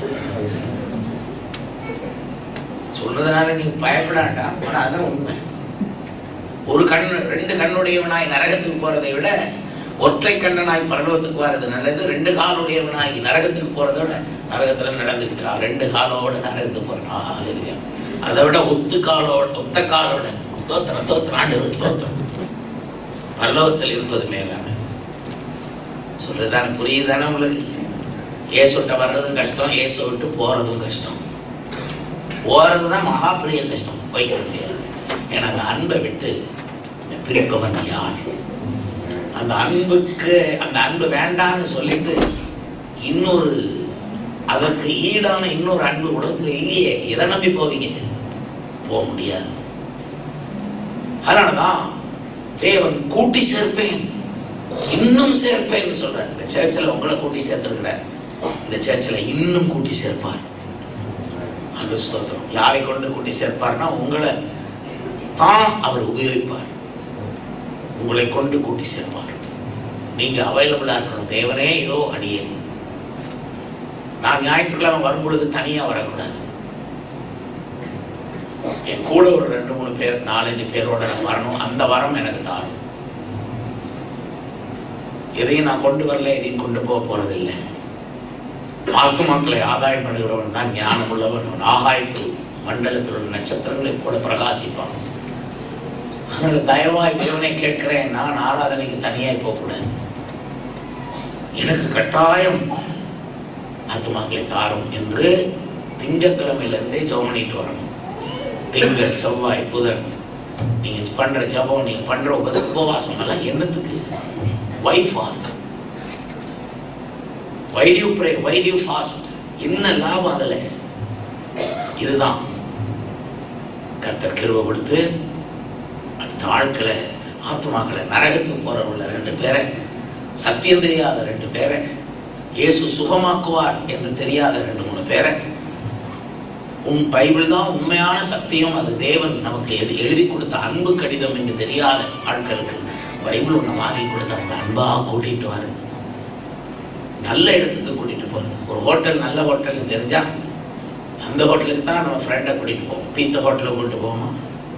சொல்றதுனால நீங்க பயப்படாண்டா, ஆனா அதான் உண்மை. ஒரு கண் ரெண்டு கண்ணுடையவனாய் நரகத்துக்கு போறதை விட ஒற்றை கண்ணனாய் பரலோகத்துக்கு வர்றது நல்லது. ரெண்டு காலுடையவனாய் நரகத்துக்கு போறதை விட நரகத்துல நடந்துக்கிட்டா ரெண்டு காலோட நரகத்துக்கு போறான். அதை விட ஒத்து காலோட ஒத்த காலோட தோத்திரம் தோத்திரம் ஆண்டு தோத்திரம் பரலோகத்தில் இருப்பது மேலான. சொல்றதுதானே, புரியுதானே உங்களுக்கு? இயேசுட்ட வர்றதும் கஷ்டம், இயேசு விட்டு போறதும் கஷ்டம். போறதுதான் மகா பெரிய கஷ்டம், போய்க்க முடியாது. ஏன்னா அந்த அன்பை விட்டு பிரிப்பவன் யார்? அந்த அன்புக்கு அந்த அன்பு வேண்டான்னு சொல்லிட்டு இன்னொரு அதற்கு ஈடான இன்னொரு அன்பு உலகத்துல இல்லையே. எதை நம்பி போவீங்க? போக முடியாது. அதனாலதான் தேவன் கூட்டி சேர்ப்பேன், இன்னும் சேர்ப்பேன் சொல்றார். இந்த சேர்ச்சில் உங்களை கூட்டி சேர்த்திருக்கிறார், இந்த சேர்ச்சில் இன்னும் கூட்டி சேர்ப்பார். அன்று ஸ்தோத்திரம். யாரை கொண்டு கூட்டி சேர்ப்பார்னா உங்களை தான் அவர் உபயோகிப்பார், உங்களை கொண்டு கூட்டி சேர்ப்பார். நீங்க அவைலபிளா இருக்கணும். தேவனே இதோ அடியே. நான் ஞாயிற்றுக்கிழமை வரும்பொழுது தனியா வரக்கூடாது. என் கூட ஒரு ரெண்டு மூணு பேர் நாலஞ்சு பேரோட நான் வரணும். அந்த வரம் எனக்கு தாரும். எதையும் நான் கொண்டு வரல, எதையும் கொண்டு போக போறதில்லை. ஆத்துமாக்களை ஆதாயம் பண்ணுகிறவன் தான் ஞானம் உள்ளவன். ஆகாயத்தில் மண்டலத்தில் உள்ள நட்சத்திரங்களை போல பிரகாசிப்பான். அதனால தயவாய் தேவனை கேட்கிறேன், நான் ஆராதனைக்கு தனியாய் போகக்கூடாது. எனக்கு கட்டாயம் ஆத்துமாக்களை தாரும் என்று திங்கட்கிழமையிலிருந்தே ஜெபம் பண்ணிட்டு வரணும். திங்கள், செவ்வாய், புதன் நீங்க பண்ற ஜெபம், நீங்க பண்ற உபவாசம் எல்லாம் என்னத்துக்கு? வைஃபா why do you pray, why do you fast? என்ன லாபம் அதுல? இதுதான் கர்த்தர் கிருபை கொடுத்து அடுத்த ஆட்களை, ஆத்துமாக்களை, நரகத்துக்கு போறவங்கள ரெண்டு பேரை, சத்தியம் தெரியாத ரெண்டு பேரை, இயேசு சுகமாக்குவார் என்று தெரியாத ரெண்டு மூணு பேரை, உன் பைபிள் தான் உண்மையான சத்தியம், அது தேவன் நமக்கு எது எழுதி கொடுத்த அன்பு கடிதம் என்று தெரியாத ஆட்களுக்கு பைபிள் ஒன்று வாங்கி கொடுத்த நம்ம அன்பாக கூட்டிட்டு வாருங்க. நல்ல இடத்துக்கு கூட்டிட்டு போறது. ஒரு ஹோட்டல் நல்ல ஹோட்டல் தெரிஞ்சா அந்த ஹோட்டலுக்கு தான் நம்ம ஃப்ரெண்டை கூட்டிட்டு போவோம். பீத்த ஹோட்டலுக்கு கூப்பிட்டு போவோமா?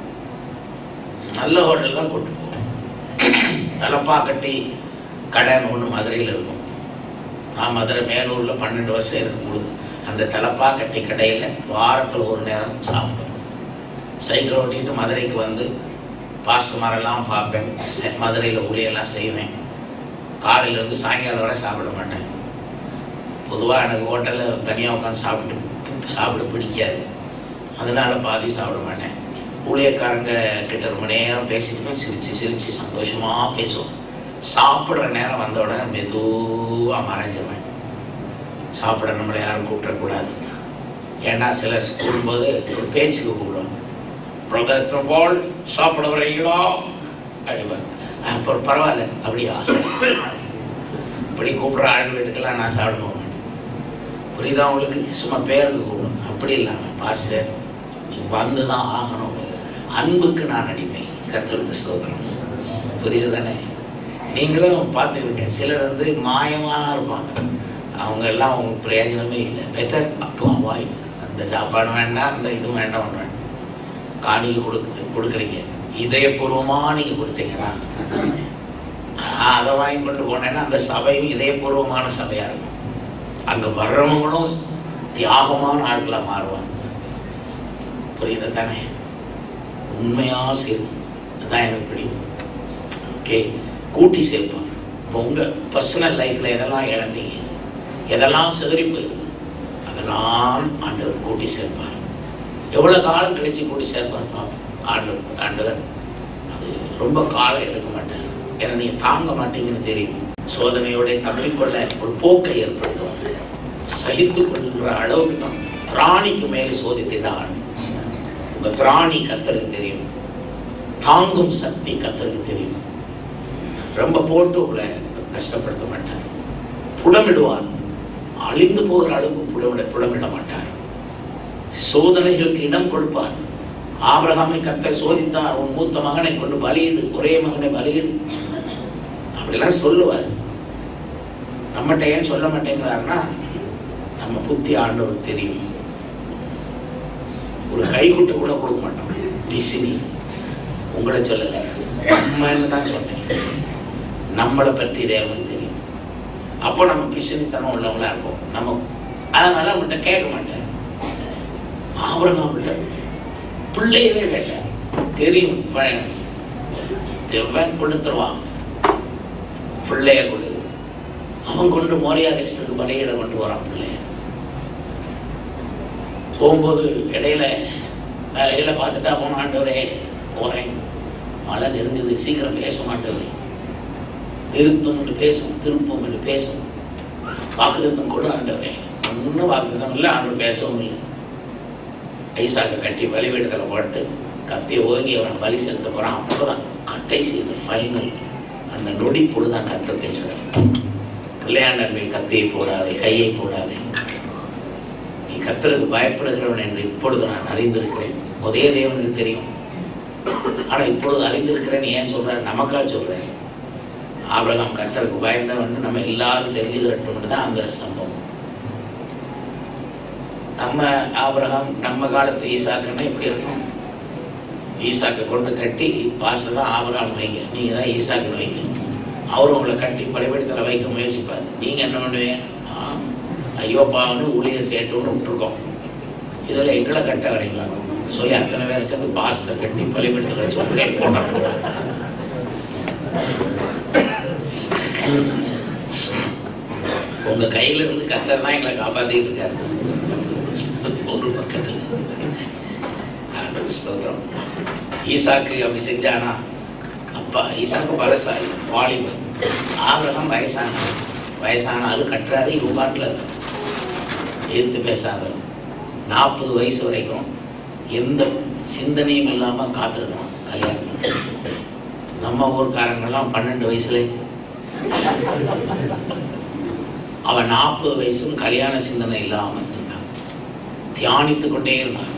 நல்ல ஹோட்டல் தான் கூப்பிட்டு போவோம். தலப்பா கட்டி கடைன்னு ஒன்று மதுரையில் இருக்கும். நான் மதுரை மேலூரில் பன்னெண்டு வருஷம் இருக்கும்பொழுது அந்த தலப்பா கட்டி கடையில் வாரத்தில் ஒரு நேரம் சாப்பிடுவோம். சைக்கிள் ஓட்டிட்டு மதுரைக்கு வந்து பாஸ்டர்மாரெல்லாம் பார்ப்பேன். மதுரையில் ஊழியெல்லாம் செய்வேன். காலையிலேருந்து சாயங்காலம் வரை சாப்பிட மாட்டேன். பொதுவாக எனக்கு ஹோட்டலில் தனியாக உட்காந்து சாப்பிட்டு சாப்பிட பிடிக்காது. அதனால பாதி சாப்பிட மாட்டேன். ஊழியக்காரங்க கிட்ட ரொம்ப நேரம் பேசிட்டு சிரித்து சிரித்து சந்தோஷமாக பேசுவோம். சாப்பிட்ற நேரம் வந்த உடனே மெதுவாக மறைஞ்சிருவேன். சாப்பிட நம்மளை யாரும் கூப்பிடக்கூடாது. ஏன்னா சிலர் கூடும்போது ஒரு பேச்சுக்கு கூப்பிடுவாங்க. பிரதர் போல் சாப்பிட வரீங்களா அப்படிப்பாங்க. அப்புறம் பரவாயில்ல, அப்படி ஆசை. இப்படி கூப்பிட்ற ஆள் வீட்டுக்கெல்லாம் நான் சாப்பிட போக மாட்டேன். புரியுதா உங்களுக்கு? சும்மா பேருக்கு கூப்பிடும். அப்படி இல்லாமல் பாஸ்டர் நீ வந்து தான் ஆகணும். அன்புக்கு நான் அடிமை. கர்த்தருக்கு ஸ்தோத்திரம். புரியுது தானே? நீங்களும் பார்த்துக்கிடுங்க. சிலர் வந்து மாயமாக இருப்பாங்க. அவங்க எல்லாம் அவங்களுக்கு பிரயோஜனமே இல்லை. Better to avoid. அந்த சாப்பாடு வேண்டாம், அந்த இதுவும் வேண்டாம், ஒன்று வேண்டாம். காணிக்கு கொடுக்கு கொடுக்குறீங்க, இதயபூர்வமாக நீங்கள் கொடுத்தீங்கன்னா நான் அதை வாங்கி கொண்டு போனேன்னா அந்த சபையும் இதயபூர்வமான சபையாக இருக்கும். அங்கே வர்றவங்களும் தியாகமான ஆட்களாக மாறுவாங்க. புரியுது தானே? உண்மையாக சேர்க்கும். அதுதான் எனக்கு பிடிக்கும். ஓகே, கூட்டி சேர்ப்பாங்க. இப்போ உங்கள் பர்சனல் லைஃப்பில் எதெல்லாம் இழந்தீங்க, எதெல்லாம் சிதறி போயிருக்கு, அதெல்லாம் ஆண்டவர் கூட்டி சேர்ப்பார். எவ்வளோ காலம் கழிச்சு கூட்டி சேர்ப்பார் பார்ப்போம். ஆண்டவர் ஆண்டவர் அது ரொம்ப காலம் எடுக்க மாட்டார். ஏன்னா நீங்கள் தாங்க மாட்டீங்கன்னு தெரியும். சோதனையோட தப்பிக்கொள்ள ஒரு போக்கை ஏற்படுத்துவாங்க. சகித்து கொள்கிற அளவுக்கு தான். திராணிக்கு மேலே சோதித்திட்டான். உங்கள் திராணி கர்த்தருக்கு தெரியும். தாங்கும் சக்தி கர்த்தருக்கு தெரியும். ரொம்ப போட்டு உங்களை கஷ்டப்படுத்த மாட்டார். புடமிடுவார். அழிந்து போகிற அளவுக்கு புடமிட புடமிட மாட்டார். சோதனைகளுக்கு இடம் கொடுப்பார். ஆபிரகாமை கர்த்தர் சோதித்தார். உன் மூத்த மகனை கொண்டு பலியிடு, ஒரே மகனை பலியிடு அப்படிலாம் சொல்லுவார். நம்மகிட்ட ஏன் சொல்ல மாட்டேங்கிறாருன்னா நம்ம புத்தி ஆண்டவர் தெரியும். ஒரு கைக்குட்டை கூட கொடுக்க மாட்டோம். பிசினி உங்களை சொல்லலை, நம்மன்னு தான் சொன்னேன். நம்மளை பற்றி தேவன் தெரியும். அப்போ நம்ம பிசினித்தனம் உள்ளவங்களா இருப்போம். நம்ம அதனால அவங்கள்ட்ட கேட்க மாட்டேன். ஆபிரகாம் பிள்ளையவே கேட்டேன். தெரியும் தேவன் கொடுத்துருவான். பிள்ளைய கொடு. அவன் கொண்டு மோரியா தேசத்துக்கு பலியிட கொண்டு வரான். பிள்ளைய போகும்போது இடையில வேலையில பார்த்துட்டா போன ஆண்டவரே போறேன், மழை நெருங்குது, சீக்கிரம் பேச மாட்டேன், நிறுத்தும் என்று பேசும், திருப்பும் என்று பேசும், வாக்குத்தத்தம் கொடு ஆண்டவரே. ஒன்றும் வாக்குத்தத்தம் இல்லை, ஆண்டவர் பேசவும் இல்லை. ஐசாக்கை கட்டி பலிபீடத்தில் போட்டு கத்தியை ஓங்கி அவனை பலி செலுத்த போகிறான். அப்போதான் கட்டை செய்த ஃபைனல் அந்த நொடி பொழுதுதான் கத்த பேசுகிறேன். பிள்ளையாண்டர் மேல் கத்தியை போடாதே, கையை போடாதே, நீ கர்த்தருக்கு பயப்படுகிறவன் என்று இப்பொழுது நான் அறிந்திருக்கிறேன். முதே தேவனுக்கு தெரியும். ஆனால் இப்பொழுது அறிந்திருக்கிறேன்னு ஏன் சொல்கிறார்? நமக்கா சொல்கிறேன். ஆபிரகாம் கர்த்தருக்கு பயந்தவன் நம்ம எல்லாரும் தெரிஞ்சுக்கிறோம்னு தான் அந்த சம்பவம். நம்ம ஆபிரகாம் நம்ம காலத்து ஈசாக்குன்னா எப்படி இருக்கும்? ஈசாக்கை கொண்டு கட்டி பாச தான் ஆபிரகாம் வைங்க, நீங்கள் தான் ஈசாக்குன்னு வைங்க. அவரும் உங்களை கட்டி பலிபீடத்தில் வைக்க முயற்சிப்பார். நீங்கள் என்ன பண்ணுவீங்க? ஐயோ பாவன்னு ஊழியர் சேட்டுன்னு விட்டுருக்கோம், இதில் எங்களை கட்ட வரீங்களா? சொல்லி அத்தனை பேரை சேர்ந்து பாஸ்தை கட்டி பள்ளிக்கூடத்தில் வச்சு உள்ளே போட்டாங்க. உங்க கையில இருந்து கர்த்தர் தான் எங்களை காப்பாத்திட்டு இருக்காரு. ஒரு பக்கத்துல ஸ்தோத்திரம். ஈசாக்கு அப்படி செஞ்சானா? அப்பா ஈசாக்கு பரசாயி வாலிபன், ஆபிரகாம் வயசான வயசான அது கட்டுறாரு. இவங்க பாட்டில் எதிர்த்து பேசாத நாற்பது வயசு வரைக்கும் எந்த சிந்தனையும் இல்லாம காத்திருக்கணும் கல்யாணத்துக்கு. நம்ம ஊர்க்காரங்கெல்லாம் பன்னெண்டு வயசுல அவன் நாற்பது வயசும் கல்யாண சிந்தனை இல்லாம இருந்தான், தியானித்து கொண்டே இருந்தான்.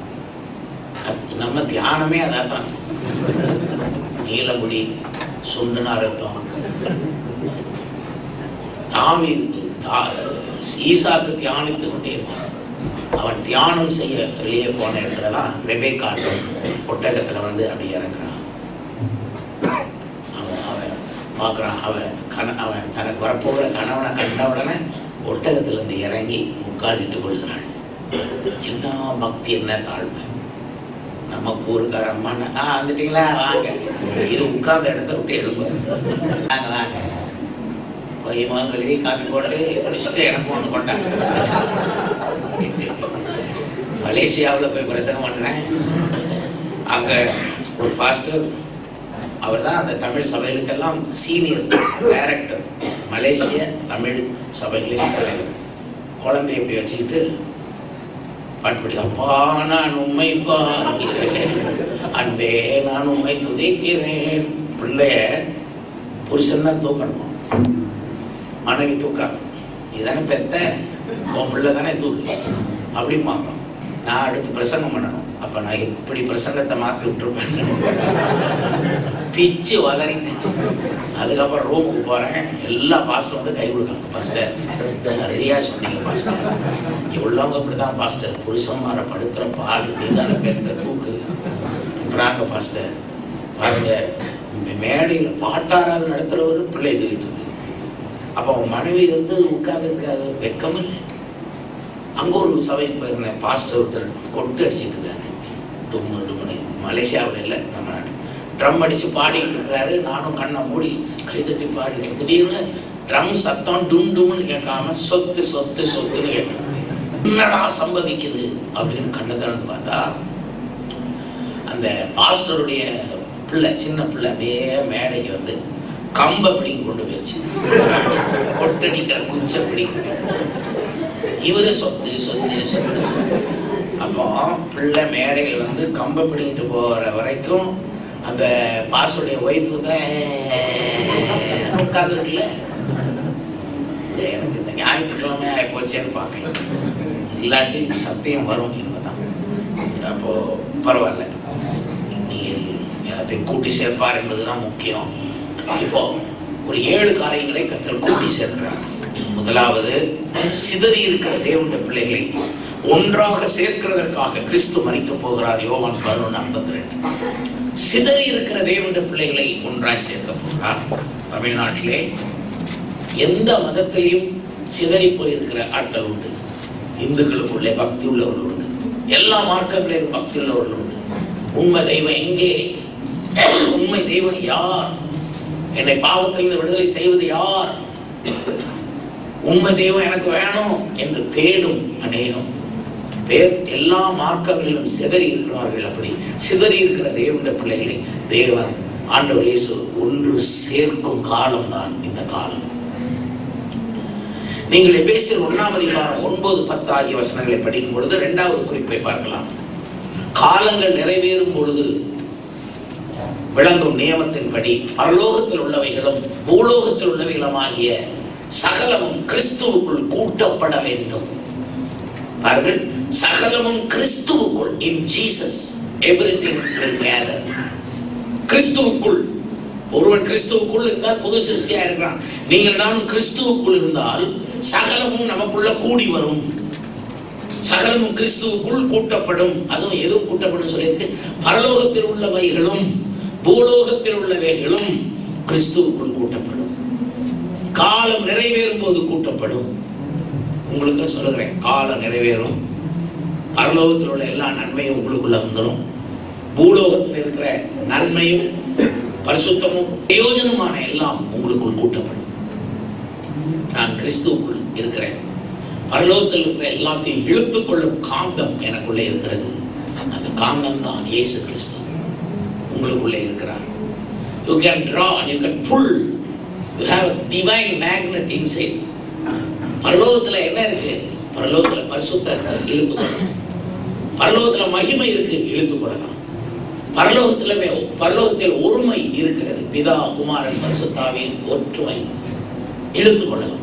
நம்ம தியானமே அதான், நீலமுடி சுண்டுனா ரத்தம். தாவி ஈசாக்கு தியானித்து கொண்டே இருந்தான். அவன் தியானம் செய்ய வெளியே போன இடத்துலதான் ரெபேக்கா ஒட்டகத்துல வந்து அப்படி இறங்குறான். அவன் அவன் பார்க்குறான். அவன் கண அவன் தனக்கு வரப்போகிற கணவனை கண்ட உடனே ஒட்டகத்துல இருந்து இறங்கி முக்காடிட்டு கொள்கிறாள். என்ன பக்தி, என்ன தாழ்மை. நம்ம ஊருக்கார அம்மா ஆ வந்துட்டீங்களா வாங்க, இது உட்கார்ந்த இடத்த விட்டு எழும்பு, வாங்க வாங்க போய் முதல்ல காப்பி போட்டு குடிச்சுட்டு எனக்கு ஒன்று கொண்டாங்க. மலேசியாவில் போய் பிரசங்கம் பண்றேன். அங்க ஒரு பாஸ்டர், அவர் தான் அந்த தமிழ் சபைகளுக்கெல்லாம் சீனியர் டைரக்டர், மலேசிய தமிழ் சபைகளின் தலைவர். குழந்தை எப்படி வச்சுக்கிட்டு பாட்டுப்படி, அப்பா நான் உண்மை பார்க்கிறேன், அன்பே நான் உண்மை துதைக்கிறேன். பிள்ளைய புருஷன் தான் தூக்கணும், மனைவி தூக்காது. இதுதானே பெத்த, உன் பிள்ளை தானே தூக்கு அப்படிம்பாங்க. நான் அடுத்து பிரசங்கம் பண்ணணும். அப்ப நான் எப்படி பிரசங்கத்தை மாற்றி விட்டுருப்பேன், பிச்சு வளரிட்டேன். அதுக்கப்புறம் ரூமுக்கு போறேன், எல்லா பாஸ்டரும் வந்து கை கொடுக்காங்க. பாஸ்டர் சரியா சொன்னீங்க பாஸ்டர், உள்ளவங்க அப்படிதான் பாஸ்டர், புருஷன் மாற படுத்துற பாடு நீதான பெத்த தூக்கு ராங்க பாஸ்டர். பாருங்க, மேடையில பாட்டாராது நடத்துறவர் பிள்ளை தூக்கிட்டு. அப்ப அவன் மனைவி வந்து உட்கார்ந்து இருக்காது, வெக்கம் இல்லை. அங்க ஒரு சபைக்கு போயிருந்தேன், பாஸ்டர் ஒருத்தர் கொட்டு அடிச்சுட்டு இருக்காரு, டும்மு டும்முன்னு. மலேசியாவில் இல்லை, நம்ம நாட்டு. ட்ரம் அடிச்சு பாடிட்டு இருக்கிறாரு. நானும் கண்ணை மூடி கைத்தட்டி பாடி, திடீர்னு ட்ரம் சத்தம் டும் டும்னு கேட்காம சொத்து சொத்து சொத்துன்னு கேட்கணும். என்னடா சம்பவிக்குது அப்படின்னு கண்ணை திறந்து பார்த்தா அந்த பாஸ்டருடைய பிள்ளை, சின்ன பிள்ளை அப்படியே மேடைக்கு வந்து கம்ப பிடிங்க கொண்டு போயிடுச்சு, கொட்டடிக்கிற குச்ச பிடிங்க. இவரு சொத்து சொத்து சொத்து. அப்போ பிள்ளை மேடைகள் வந்து கம்ப பிடிங்கிட்டு போற வரைக்கும் அந்த பாஸ்டருடைய ஒய்ஃபு தான் உட்கார்ந்துருக்குல்ல. எனக்கு இந்த ஞாயிற்றுக்கிழமை ஆகி போச்சேன்னு பார்க்கல, இல்லாட்டி சத்தியம் வரும் என்பதான். அப்போ பரவாயில்ல, நீங்கள் எல்லாத்தையும் கூட்டி சேர்ப்பார் என்பதுதான் முக்கியம். இப்போ ஒரு ஏழு காரியங்களை கர்த்தர் கூட்டி சேர்க்கிறார். முதலாவது, சிதறி இருக்கிற தேவனுடைய பிள்ளைகளை ஒன்றாக சேர்க்கிறதற்காக கிறிஸ்து மரிக்க போகிறார். யோவான் பதினொன்று ஐம்பத்தி ரெண்டு. சிதறி இருக்கிற தேவனுடைய பிள்ளைகளை ஒன்றாய் சேர்க்க போகிறார். தமிழ்நாட்டிலே எந்த மதத்திலையும் சிதறி போயிருக்கிற ஆட்கள் உண்டு. இந்துக்களுக்குள்ளே பக்தி உள்ளவர்கள் உண்டு, எல்லா மார்க்கங்களிலும் பக்தி உள்ளவர்கள் உண்டு. உண்மை தெய்வம் எங்கே? உண்மை தெய்வம் யார்? என்னை பாவத்திலிருந்து விடுதலை செய்வது யார்? உண்மை தெய்வம் எனக்கு வேணும் என்று தேடும் அநேகம் பேர் எல்லா மார்க்கங்களிலும் சிதறி இருக்கிறார்கள். அப்படி சிதறி இருக்கிற தேவனுடைய பிள்ளைகளை தேவன் ஆண்டவர் இயேசு ஒன்று சேர்க்கும் காலம் தான் இந்த காலம். நீங்கள் எபேசியர் ஒன்றாம் அதிகாரம் ஒன்பது பத்து ஆகிய வசனங்களை படிக்கும் பொழுது இரண்டாவது குறிப்பை பார்க்கலாம். காலங்கள் நிறைவேறும் பொழுது விளங்கும் நியமத்தின்படி பரலோகத்தில் உள்ளவைகளும் பூலோகத்தில் உள்ளவைகளும் ஆகிய சகலமும் கிறிஸ்துவுக்குள் கூட்டப்பட வேண்டும். பாருங்கள், சகலமும் கிறிஸ்துவுக்குள், in Jesus everything will gather. கிறிஸ்துவுக்குள், ஒருவன் கிறிஸ்துவுக்குள் இருந்தால் புது சிருஷ்டியா இருக்கிறான். நீங்கள் நானும் கிறிஸ்துவுக்குள் இருந்தால் சகலமும் நமக்குள்ள கூடி வரும். சகலமும் கிறிஸ்துவுக்குள் கூட்டப்படும். அதுவும் எதுவும் கூட்டப்படும் சொல்லியிருக்கு, பரலோகத்தில் உள்ளவைகளும் பூலோகத்தில் உள்ளவைகளும் கிறிஸ்துவுக்குள் கூட்டப்படும். காலம் நிறைவேறும் போது கூட்டப்படும். உங்களுக்கு சொல்லுகிறேன், காலம் நிறைவேறும், பரலோகத்தில் உள்ள எல்லா நன்மையும் உங்களுக்குள்ள வந்துடும். பூலோகத்தில் இருக்கிற நன்மையும் பரிசுத்தமும் பிரயோஜனமான எல்லாம் உங்களுக்குள் கூட்டப்படும். நான் கிறிஸ்துவுக்குள் இருக்கிறேன். பரலோகத்தில் இருக்கிற எல்லாத்தையும் இழுத்துக் கொள்ளும் காந்தம் எனக்குள்ளே இருக்கிறது. அந்த காந்தம் தான் இயேசு கிறிஸ்து உங்களுக்குள்ளே இருக்கிறார். You can draw and you can pull. You have a divine magnet inside. பரலோகத்தில் என்ன இருக்கு? பரலோகத்தில் பரிசுத்தத்தை இழுத்துக் கொள்ளலாம். பரலோகத்தில் மகிமை இருக்கு, இழுத்துக் கொள்ளலாம். பரலோகத்திலுமே பரலோகத்தில் ஒருமை இருக்கிறது. பிதா குமாரன் பரிசுத்தாவின் ஒற்றுமை இழுத்துக் கொள்ளலாம்.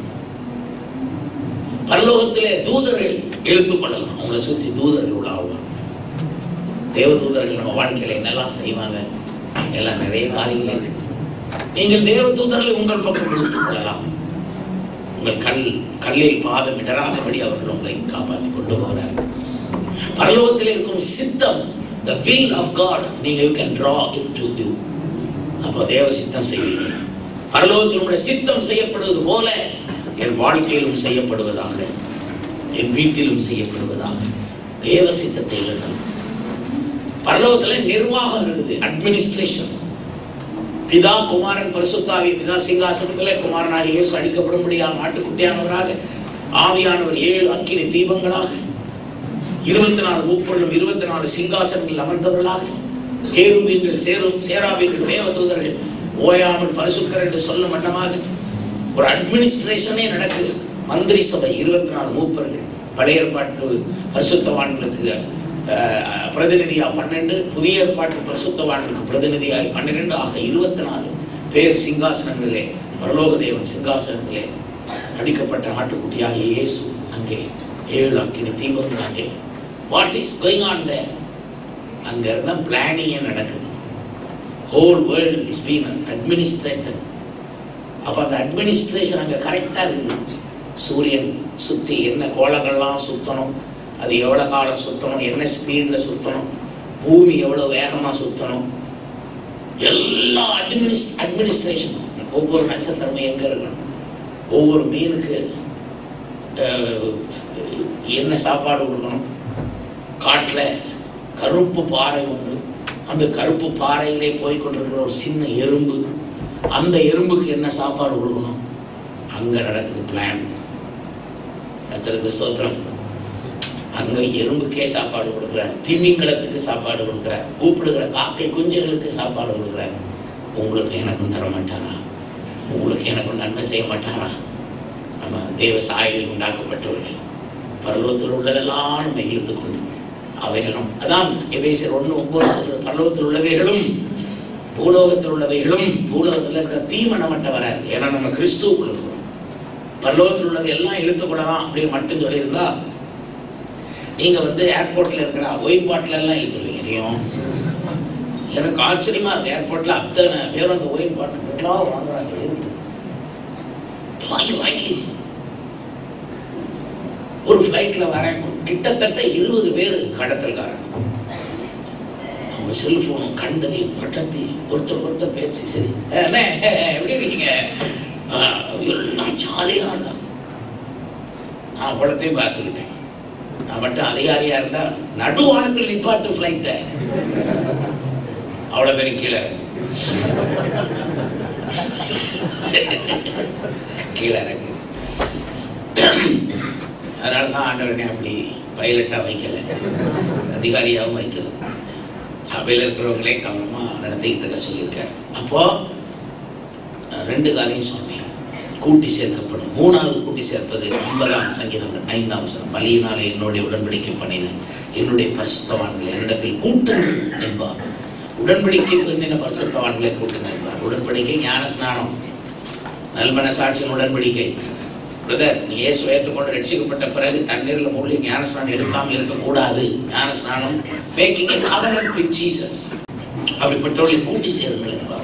பரலோகத்திலே தூதர்கள் இழுத்துக் கொள்ளலாம். அவங்களை சுற்றி தூதர்கள் உள்ளாவாங்க. தேவ தூதர்கள் நம்ம வாழ்க்கையில என்னெல்லாம் செய்வாங்க, எல்லாம் நிறைய காரியங்கள் இருக்கு. நீங்கள் தேவ தூதர்களை உங்கள் பக்கம் இழுத்துக் கொள்ளலாம். உங்கள் கல் கல்லில் பாதம் இடராதபடி அவர்கள் உங்களை காப்பாற்றி கொண்டு போகிறார்கள். பரலோகத்தில் இருக்கும் சித்தம், the will of God, நீங்க you can draw it to you. அப்போ தேவ சித்தம் செய்வீங்க. பரலோகத்தில் உங்களுடைய சித்தம் செய்யப்படுவது போல என் வாழ்க்கையிலும் செய்யப்படுவதாக, என் வீட்டிலும் செய்யப்படுவதாக தேவ சித்தத்தை எழுதணும். பரலோகத்தில் நிர்வாகம் இருக்குது, அட்மினிஸ்ட்ரேஷன். பிதா குமாரன் பரிசுத்தாவி, பிதா சிங்காசனத்திலே குமாரனாக இயேசு அடிக்கப்படும்படியாக ஆட்டுக்குட்டியானவராக, ஆவியானவர் ஏழு அக்கினி தீபங்களாக, இருபத்தி நாலு மூப்பொருளும் இருபத்தி நாலு சிங்காசனங்கள் அமர்ந்தவர்களாக, கேருபீன்கள் சேரும் சேராபீன்கள் தேவ தூதர்கள் ஓயாமல் பரிசுத்தர் என்று சொல்லும் வண்ணமாக ஒரு அட்மினிஸ்ட்ரேஷனே நடக்குது. மந்திரி சபை இருபத்தி நாலு மூப்பர்கள், பழைய ஏற்பாட்டு பரிசுத்தவான்களுக்கு பிரதிநிதியா பன்னெண்டு, புதிய ஏற்பாட்டு பரிசுத்தவான்களுக்கு பிரதிநிதியாய் பன்னிரெண்டு ஆக இருபத்தி நாலு பேர் சிங்காசனங்களிலே, பரலோக தேவன் சிங்காசனத்திலே அடிக்கப்பட்ட ஆட்டுக்குட்டியாக இயேசு அங்கே ஏழு அக்கினி தீபங்கள் அங்கே. What is going on there? அங்க இருந்தா பிளானிங்கே நடக்குது. Whole world is been administrated. அப்ப அந்த அட்மினிஸ்ட்ரேஷன் அங்க கரெக்டா இருக்குது. சூரியன் சுத்தி என்ன கோலங்கள்லாம் சுத்தணும், அது எவ்வளவு காலம் சுத்தணும், என்ன ஸ்பீட்ல சுத்தணும், பூமி எவ்வளவு வேகமா சுத்தணும், எல்லா அட்மினிஸ் அட்மினிஸ்ட்ரேஷன். ஒவ்வொரு நட்சத்திரமும் எங்க இருக்கணும், ஒவ்வொரு மீனுக்கு என்ன சாப்பாடு கொடுக்கணும். காட்டுல கருப்பு பாறை ஒன்று, அந்த கருப்பு பாறையிலே போய் கொண்டிருக்கிற ஒரு சின்ன எறும்பு, அந்த எறும்புக்கு என்ன சாப்பாடு கொடுக்கணும், அங்க நடக்குது பிளான். கர்த்தருக்கு ஸ்தோத்திரம். அங்க எறும்புக்கே சாப்பாடு கொடுக்குறார், திமிங்கலத்துக்கு சாப்பாடு கொடுக்குறார், கூப்பிடுகிற காக்கை குஞ்சுகளுக்கு சாப்பாடு கொடுக்குறார். உங்களுக்கு எனக்கும் தர மாட்டாரா? உங்களுக்கு எனக்கும் நன்மை செய்ய மாட்டாரா? நம்ம தேவ சாயலில் உண்டாக்கப்பட்டவர்கள், பரலோகத்தில் உள்ளதெல்லாம் நம்ம இழுத்துக்கொண்டு அவைகளும், அதான் எபேசியர் ஒன்று ஒன்பது சொல்றது, பரலோகத்தில் உள்ளவைகளும் பூலோகத்தில் உள்ளவைகளும். பூலோகத்தில் இருக்கிற தீமை நம்மகிட்ட வராது, ஏன்னா நம்ம கிறிஸ்துவுக்குள்ள இருக்கிறோம். பரலோகத்தில் உள்ளது எல்லாம் இழுத்துக்கொள்ளலாம் அப்படின்னு மட்டும் சொல்லியிருந்தா நீங்க வந்து ஏர்போர்ட்ல இருக்கிற ஒயின் பாட்டில் எல்லாம் இழுத்துருவீங்க. தெரியும், எனக்கு ஆச்சரியமா இருக்கு. ஏர்போர்ட்ல அத்தனை பேர் அந்த ஒயின் பாட்டில் எல்லாம் வாங்குறாங்க. வாங்கி வாங்கி ஒரு பிளைட்ல வர கிட்டத்தட்ட இருபது பேர் கடத்தல்காரங்க. அவங்க செல்போனும் கண்டதையும் பட்டத்தி ஒருத்தர் ஒருத்தர் பேச்சு. சரி எப்படி இருக்கீங்க? எல்லாம் ஜாலியா இருந்தாங்க. நான் குளத்தையும் பார்த்துக்கிட்டேன். நான் மட்டும் அதிகாரியா இருந்தா நடுவானத்தில் நிப்பாட்டு பிளைட்ட அவ்வளவு பேரும் கீழே கீழே இறங்கு. அதனாலதான் ஆண்டவரனே அப்படி பைலட்டா வைக்கல, அதிகாரியாவும் வைக்கல. சபையில் இருக்கிறவங்களே கவனமா நடத்திக்கிட்டு இருக்க சொல்லியிருக்காரு. அப்போ ரெண்டு காரியம் சொன்னேன், கூட்டி சேர்க்கப்படும். மூணாவது கூட்டி சேர்ப்பது ஐம்பதாம் சங்கீதம் ஐந்தாம் வசனம், பலியினாலே என்னுடைய உடன்படிக்கை பண்ணின என்னுடைய பரிசுத்தவான்களை என்னிடத்தில் கூட்டுங்கள் என்பார். உடன்படிக்கை பண்ணின பரிசுத்தவான்களை கூட்டுங்கள் என்பார். உடன்படிக்கை ஞான ஸ்நானம், நல்மன சாட்சியின் உடன்படிக்கை. பிரதர், நீ இயேசு ஏற்றுக்கொண்டு ரட்சிக்கப்பட்ட பிறகு தண்ணீரில் மூழ்கி ஞான ஸ்நானம் எடுக்காம இருக்கக்கூடாது. ஞான ஸ்நானம் making a covenant with Jesus. அப்படிப்பட்டவர்களை கூட்டி சேருங்கள் என்பார்.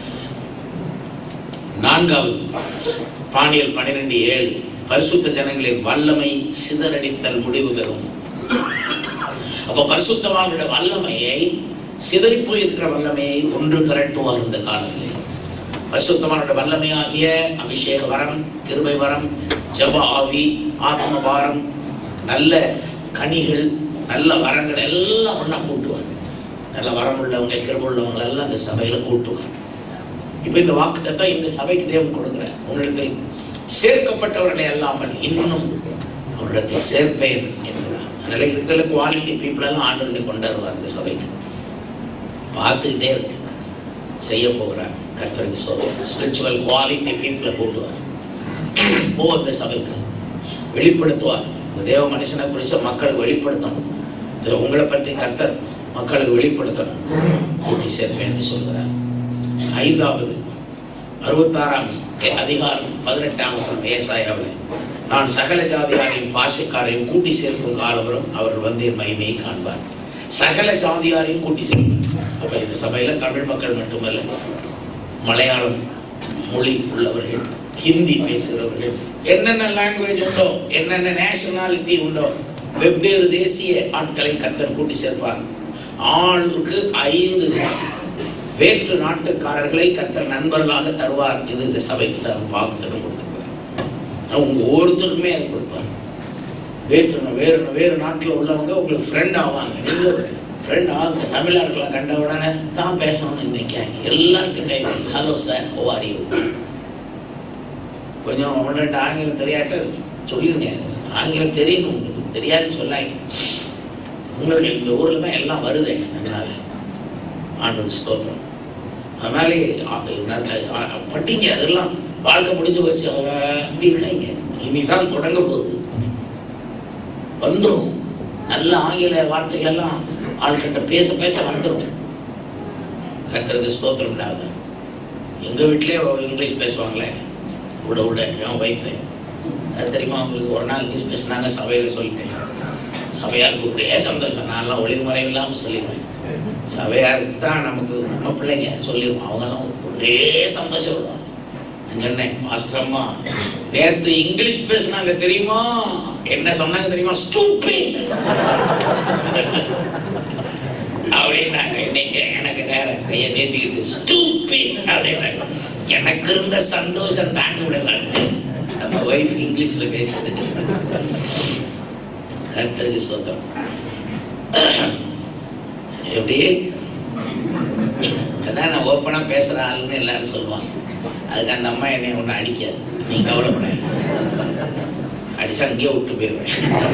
நான்காவது தானியேல் பன்னிரண்டு ஏழு, பரிசுத்த ஜனங்களின் வல்லமை சிதறடித்தல் முடிவு பெறும். அப்ப பரிசுத்தவான்களுடைய வல்லமையை, சிதறி போயிருக்கிற வல்லமையை ஒன்று திரட்டுவார் இந்த காலத்திலே. பரிசுத்தவானுடைய வல்லமையாகிய அபிஷேக வரம், கிருபை வரம், ஜப ஆவி, ஆத்ம வாரம், நல்ல கனிகள், நல்ல வரங்களை எல்லாம் ஒன்றா கூட்டுவார். நல்ல வரம் உள்ளவங்க, கிருபை உள்ளவங்க எல்லாம் அந்த சபையில கூட்டுவார். இப்ப இந்த வாக்குத்தத்தம் இந்த சபைக்கு தேவன் கொடுக்கிறார். உன்னிடத்தில் சேர்க்கப்பட்டவர்களை அல்லாமல் இன்னும் அவரிடத்தில் சேர்ப்பேன் என்கிறார். அதனால இருக்கிற குவாலிட்டி பீப்புள் எல்லாம் ஆண்டவனை கொண்டு வருவார் இந்த சபைக்கு. பார்த்துக்கிட்டே இருக்கு, செய்ய போகிறார். கர்த்தருக்கு சொல்லுவார், ஸ்பிரிச்சுவல் குவாலிட்டி பீப்புளை கூட்டுவார். போ அந்த சபைக்கு வெளிப்படுத்துவார். இந்த தேவ மனுஷனை குறிச்ச மக்கள் வெளிப்படுத்தணும். உங்களை பற்றி கர்த்தர் மக்களுக்கு வெளிப்படுத்தணும். கூட்டி சேர்ப்பேன் சொல்கிறார். ஐந்தாவது அறுபத்தாறாம் அதிகாரம் பதினெட்டாம் வசனம் ஏசாயாவில், நான் சகல ஜாதியாரையும் பாஷைக்காரையும் கூட்டி சேர்க்கும் காலவரும் அவர்கள் வந்து என் மகிமையை காண்பார். சகல ஜாதியாரையும் கூட்டி சேர்க்கும். அப்ப இந்த சபையில தமிழ் மக்கள் மட்டுமல்ல, மலையாளம் மொழி உள்ளவர்கள், ஹிந்தி பேசுகிறவர்கள், என்னென்ன லாங்குவேஜ் உண்டோ, என்னென்ன நேஷனாலிட்டி உண்டோ, வெவ்வேறு தேசிய ஆட்களை கர்த்தர் கூட்டி சேர்ப்பார். ஆளுக்கு ஐந்து வேற்று நாட்டுக்காரர்களை கர்த்தர் நண்பர்களாக தருவார். இது இந்த சபைக்கு தான் வாக்குத்தத்தம் கொடுத்திருக்கிறார். உங்க ஒவ்வொருத்தருக்குமே அதை கொடுப்பார். வேற்று வேறு வேறு நாட்டில் உள்ளவங்க உங்களுக்கு ஃப்ரெண்ட் ஆவாங்க. நீங்க ஃப்ரெண்ட் ஆகுங்க. தமிழ்நாட்டில் கண்ட உடனே தான் பேசணும்னு நினைக்காங்க. எல்லாருக்கும் கை hello sir, how are you. கொஞ்சம் ஒன்று ஆங்கிலம் தெரியாட்ட சொல்லிருங்க. ஆங்கிலம் தெரியணும், உங்களுக்கு தெரியாதுன்னு சொல்லாங்க. உங்களுக்கு இந்த ஊரில் தான் எல்லாம் வருது. அதனால ஆண்டவன் ஸ்தோத்திரம். அதனாலே பட்டிங்க, அதெல்லாம் வாழ்க்கை முடிஞ்சு வச்சு அப்படி இருக்காங்க. இனிதான் தொடங்க போகுது, வந்துடும். நல்ல ஆங்கில வார்த்தைகள் எல்லாம் ஆள்கிட்ட பேச பேச வந்துடும். கர்த்தருக்கு ஸ்தோத்திரம் உண்டாகுது. எங்க வீட்டிலே இங்கிலீஷ் பேசுவாங்களே விட விட என் ஒய்ஃபு. அது தெரியுமா அவங்களுக்கு? ஒரு நாள் இங்கிலீஷ் பேசினாங்க, சபையில் சொல்லிட்டேன். சபையாருக்கு ஒரே சந்தோஷம். நான்லாம் ஒளிமுறை இல்லாமல் சொல்லிடுவேன். சபையாருக்கு தான் நமக்கு நம்ம பிள்ளைங்க சொல்லிடுவோம். அவங்கெல்லாம் ஒரே சந்தோஷம் விடுவாங்க. நான் சொன்னேன், மாஸ்டர் அம்மா நேற்று இங்கிலீஷ் பேசினாங்க தெரியுமா? என்ன சொன்னாங்க தெரியுமா? ஸ்டூபிட் அப்படின்னாங்க. இன்னைக்கு எனக்கு நேரம் கையை நீட்டிக்கிட்டு ஸ்டூபிட் அப்படின்னாங்க. எனக்கு இருந்த சந்தோஷம் தாங்க விடல. நம்ம ஒய்ஃப் இங்கிலீஷ்ல பேசுறதுக்கு. கர்த்தருக்கு ஸ்தோத்திரம். எப்படி அதான் நான் ஓப்பனா பேசுற ஆளுன்னு எல்லாரும் சொல்லுவாங்க. அதுக்கு அந்த அம்மா என்னை ஒன்றும் அடிக்காது, நீ கவலைப்பட. அடிச்சா அங்கேயே விட்டு போயிடுவேன்.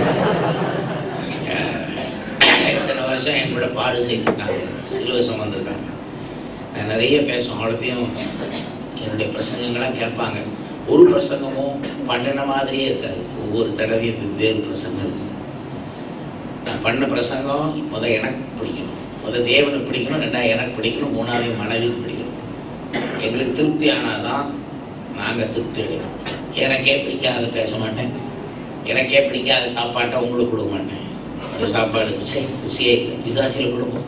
இத்தனை வருஷம் என் கூட பாடு செய்திருக்காங்க, சிலுவை சுமந்திருக்காங்க. நான் நிறைய பேசுவேன். அவ்வளோத்தையும் என்னுடைய பிரசங்கங்களாம் கேட்பாங்க. ஒரு பிரசங்கமும் பண்ணின மாதிரியே இருக்காது. ஒவ்வொரு தடவையும் வெவ்வேறு பிரசங்கம். நான் பண்ண பிரசங்கம் முத எனக்கு பிடிக்கணும், முத தேவனுக்கு பிடிக்கணும், ரெண்டாவது எனக்கு பிடிக்கணும், மூணாவது மனைவிக்கு பிடிக்கணும். எங்களுக்கு திருப்தி ஆனாதான் நாங்கள் திருப்தி அடைவோம். எனக்கே பிடிக்காத பேச மாட்டேன், எனக்கே பிடிக்காத சாப்பாட்டை உங்களுக்கு கொடுக்க மாட்டேன். அந்த சாப்பாடு ருசியே விசாசியில் கொடுப்போம்.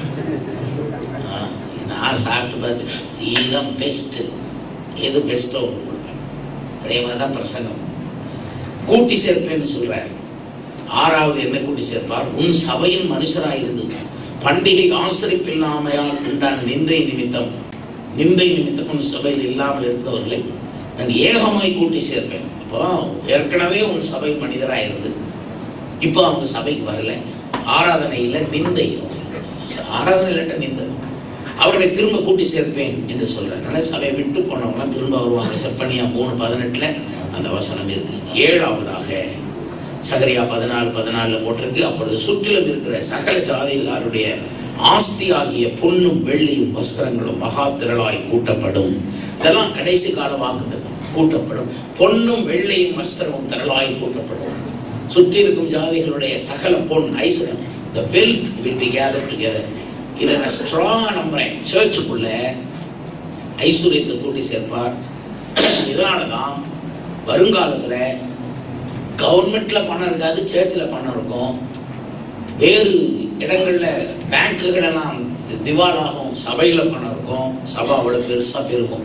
நான் சாப்பிட்டு பார்த்து இதுதான் பெஸ்ட்டு, எது பெஸ்ட்டோ உங்களுக்கு கொடுப்பேன். அதே மாதிரி தான் பிரசங்கம். கூட்டி சேர்ப்பேன்னு சொல்றாரு. ஆறாவது என்ன கூட்டி சேர்ப்பார்? உன் சபையின் மனுஷராயிருந்து பண்டிகை ஆசரிப்பில்லாமையால் உண்டான நிந்தை நிமித்தம் நிந்தை நிமித்தம் உன் சபையில் இல்லாமல் இருந்தவர்களை நான் ஏகமாய் கூட்டி சேர்ப்பேன். இப்போ ஏற்கனவே உன் சபை மனிதராயிருந்து இப்போ அவங்க சபைக்கு வரல, ஆராதனை இல்லை, நிந்தை. ஆராதனை இல்லட்ட நிந்தை. அவர்களை திரும்ப கூட்டி சேர்ப்பேன் என்று சொல்றாரு. அதனால சபையை விட்டு போனவங்களாம் திரும்ப வருவாங்க. செப்பனியா மூணு பதினெட்டுல அந்த வசனம் இருக்கு. ஏழாவதாக சகரியா பதினாலு பதினாலுல போட்டிருக்கு. அப்பொழுது சுற்றிலும் இருக்கிற சகல ஜாதிகாருடைய ஆஸ்தி ஆகிய பொன்னும் வெள்ளியும் வஸ்திரங்களும் மகா திரளாய் கூட்டப்படும். இதெல்லாம் கடைசி கால வாக்குத்தத்தம். கூட்டப்படும். பொன்னும் வெள்ளியும் வஸ்திரமும் திரளாய் கூட்டப்படும். சுற்றி இருக்கும் ஜாதிகளுடைய சகல பொன் ஐஸ்வர்யம், the wealth will be gathered together. இதை நான் ஸ்ட்ராங்கா நம்புறேன். சர்ச்சுக்குள்ள ஐஸ்வர்யத்தை கூட்டி சேர்ப்பார். இதனாலதான் வருங்காலத்துல கவர்மெண்ட்ல பணம் இருக்காது, சர்ச்சில் பணம் இருக்கும். வேறு இடங்கள்ல பேங்குகள் எல்லாம் திவாலாகும், சபையில பணம் இருக்கும். சபை அவ்வளவு பெருசா பெருகும்.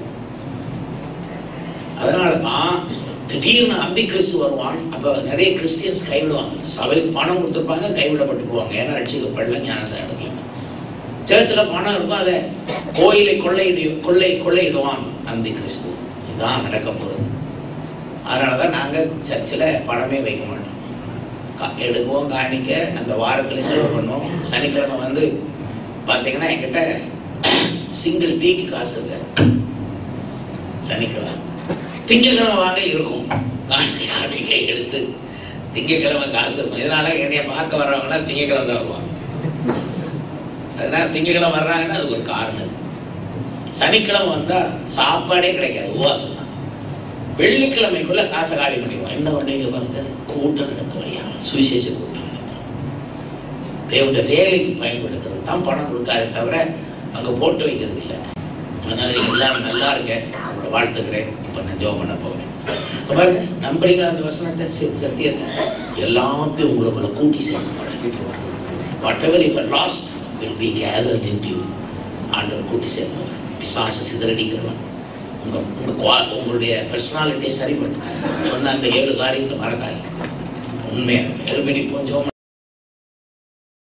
அதனாலதான் திடீர்னு அந்தி கிறிஸ்து வருவான். அப்ப நிறைய கிறிஸ்டியன்ஸ் கைவிடுவாங்க. சபைக்கு பணம் கொடுத்துருப்பாங்க, கைவிடப்பட்டு போவாங்க. ஏன்னா ரட்சிக்கப்படல, ஞானசாரம் எடுக்கல. சர்ச்சில் பணம் இருக்கும், அதை கோயிலை கொள்ளையிடு கொள்ளை கொள்ளையிடுவான் அந்தி கிறிஸ்து. இதுதான் நடக்க போறது. அதனாலதான் நாங்க சர்ச்சில் பணமே வைக்க மாட்டோம். எடுக்குவோம், காணிக்க அந்த வாரத்தில் செலவு பண்ணுவோம். சனிக்கிழமை வந்து பார்த்தீங்கன்னா என்கிட்ட சிங்கிள் டீக்கு காசு இருக்காது. சனிக்கிழமை திங்கக்கிழமை வாங்க இருக்கும் காணிக்க எடுத்து திங்கக்கிழமை காசு இருக்கும். இதனால என்னைய பார்க்க வர்றவங்கன்னா திங்கக்கிழமை தான் வருவாங்க. அதனால திங்கக்கிழமை வர்றாங்கன்னா அதுக்கு ஒரு காரணம். சனிக்கிழமை வந்தா சாப்பாடே கிடைக்காது, உபவாசம் தான். வெள்ளிக்கிழமைக்குள்ள காசை காலி பண்ணிடுவோம். என்ன பண்ணீங்க பாஸ்டர்? கூட்டம் நடத்துவறியா? சுவிசேஷ கூட்டம் நடத்துவோம். தேவனுடைய வேலைக்கு பயன்படுத்துறது தான் பணம் கொடுக்காதே தவிர அங்க போட்டு வைக்கிறது இல்லை. அதனால நீங்க எல்லாரும் நல்லா இருக்க, உங்களோட வாழ்த்துக்கிறேன். இப்ப நான் ஜெபம் பண்ண போகிறேன். பாருங்க, நம்புறீங்களா அந்த வசனத்தை? சத்தியத்தை எல்லாத்தையும் உங்களுக்குள்ள கூட்டி சேர்க்க போறேன். whatever you are lost will be gathered into you. ஆண்டவர் கூட்டி சேர்ப்பார். பிசாசு சிதறடிக்கிறவன் உங்க உங்க உங்களுடைய பர்சனாலிட்டியை சரி பண்ண சொன்ன அந்த ஏழு காரியங்களை மறக்காது. உண்மையாக எழுப்பி நிற்போம்.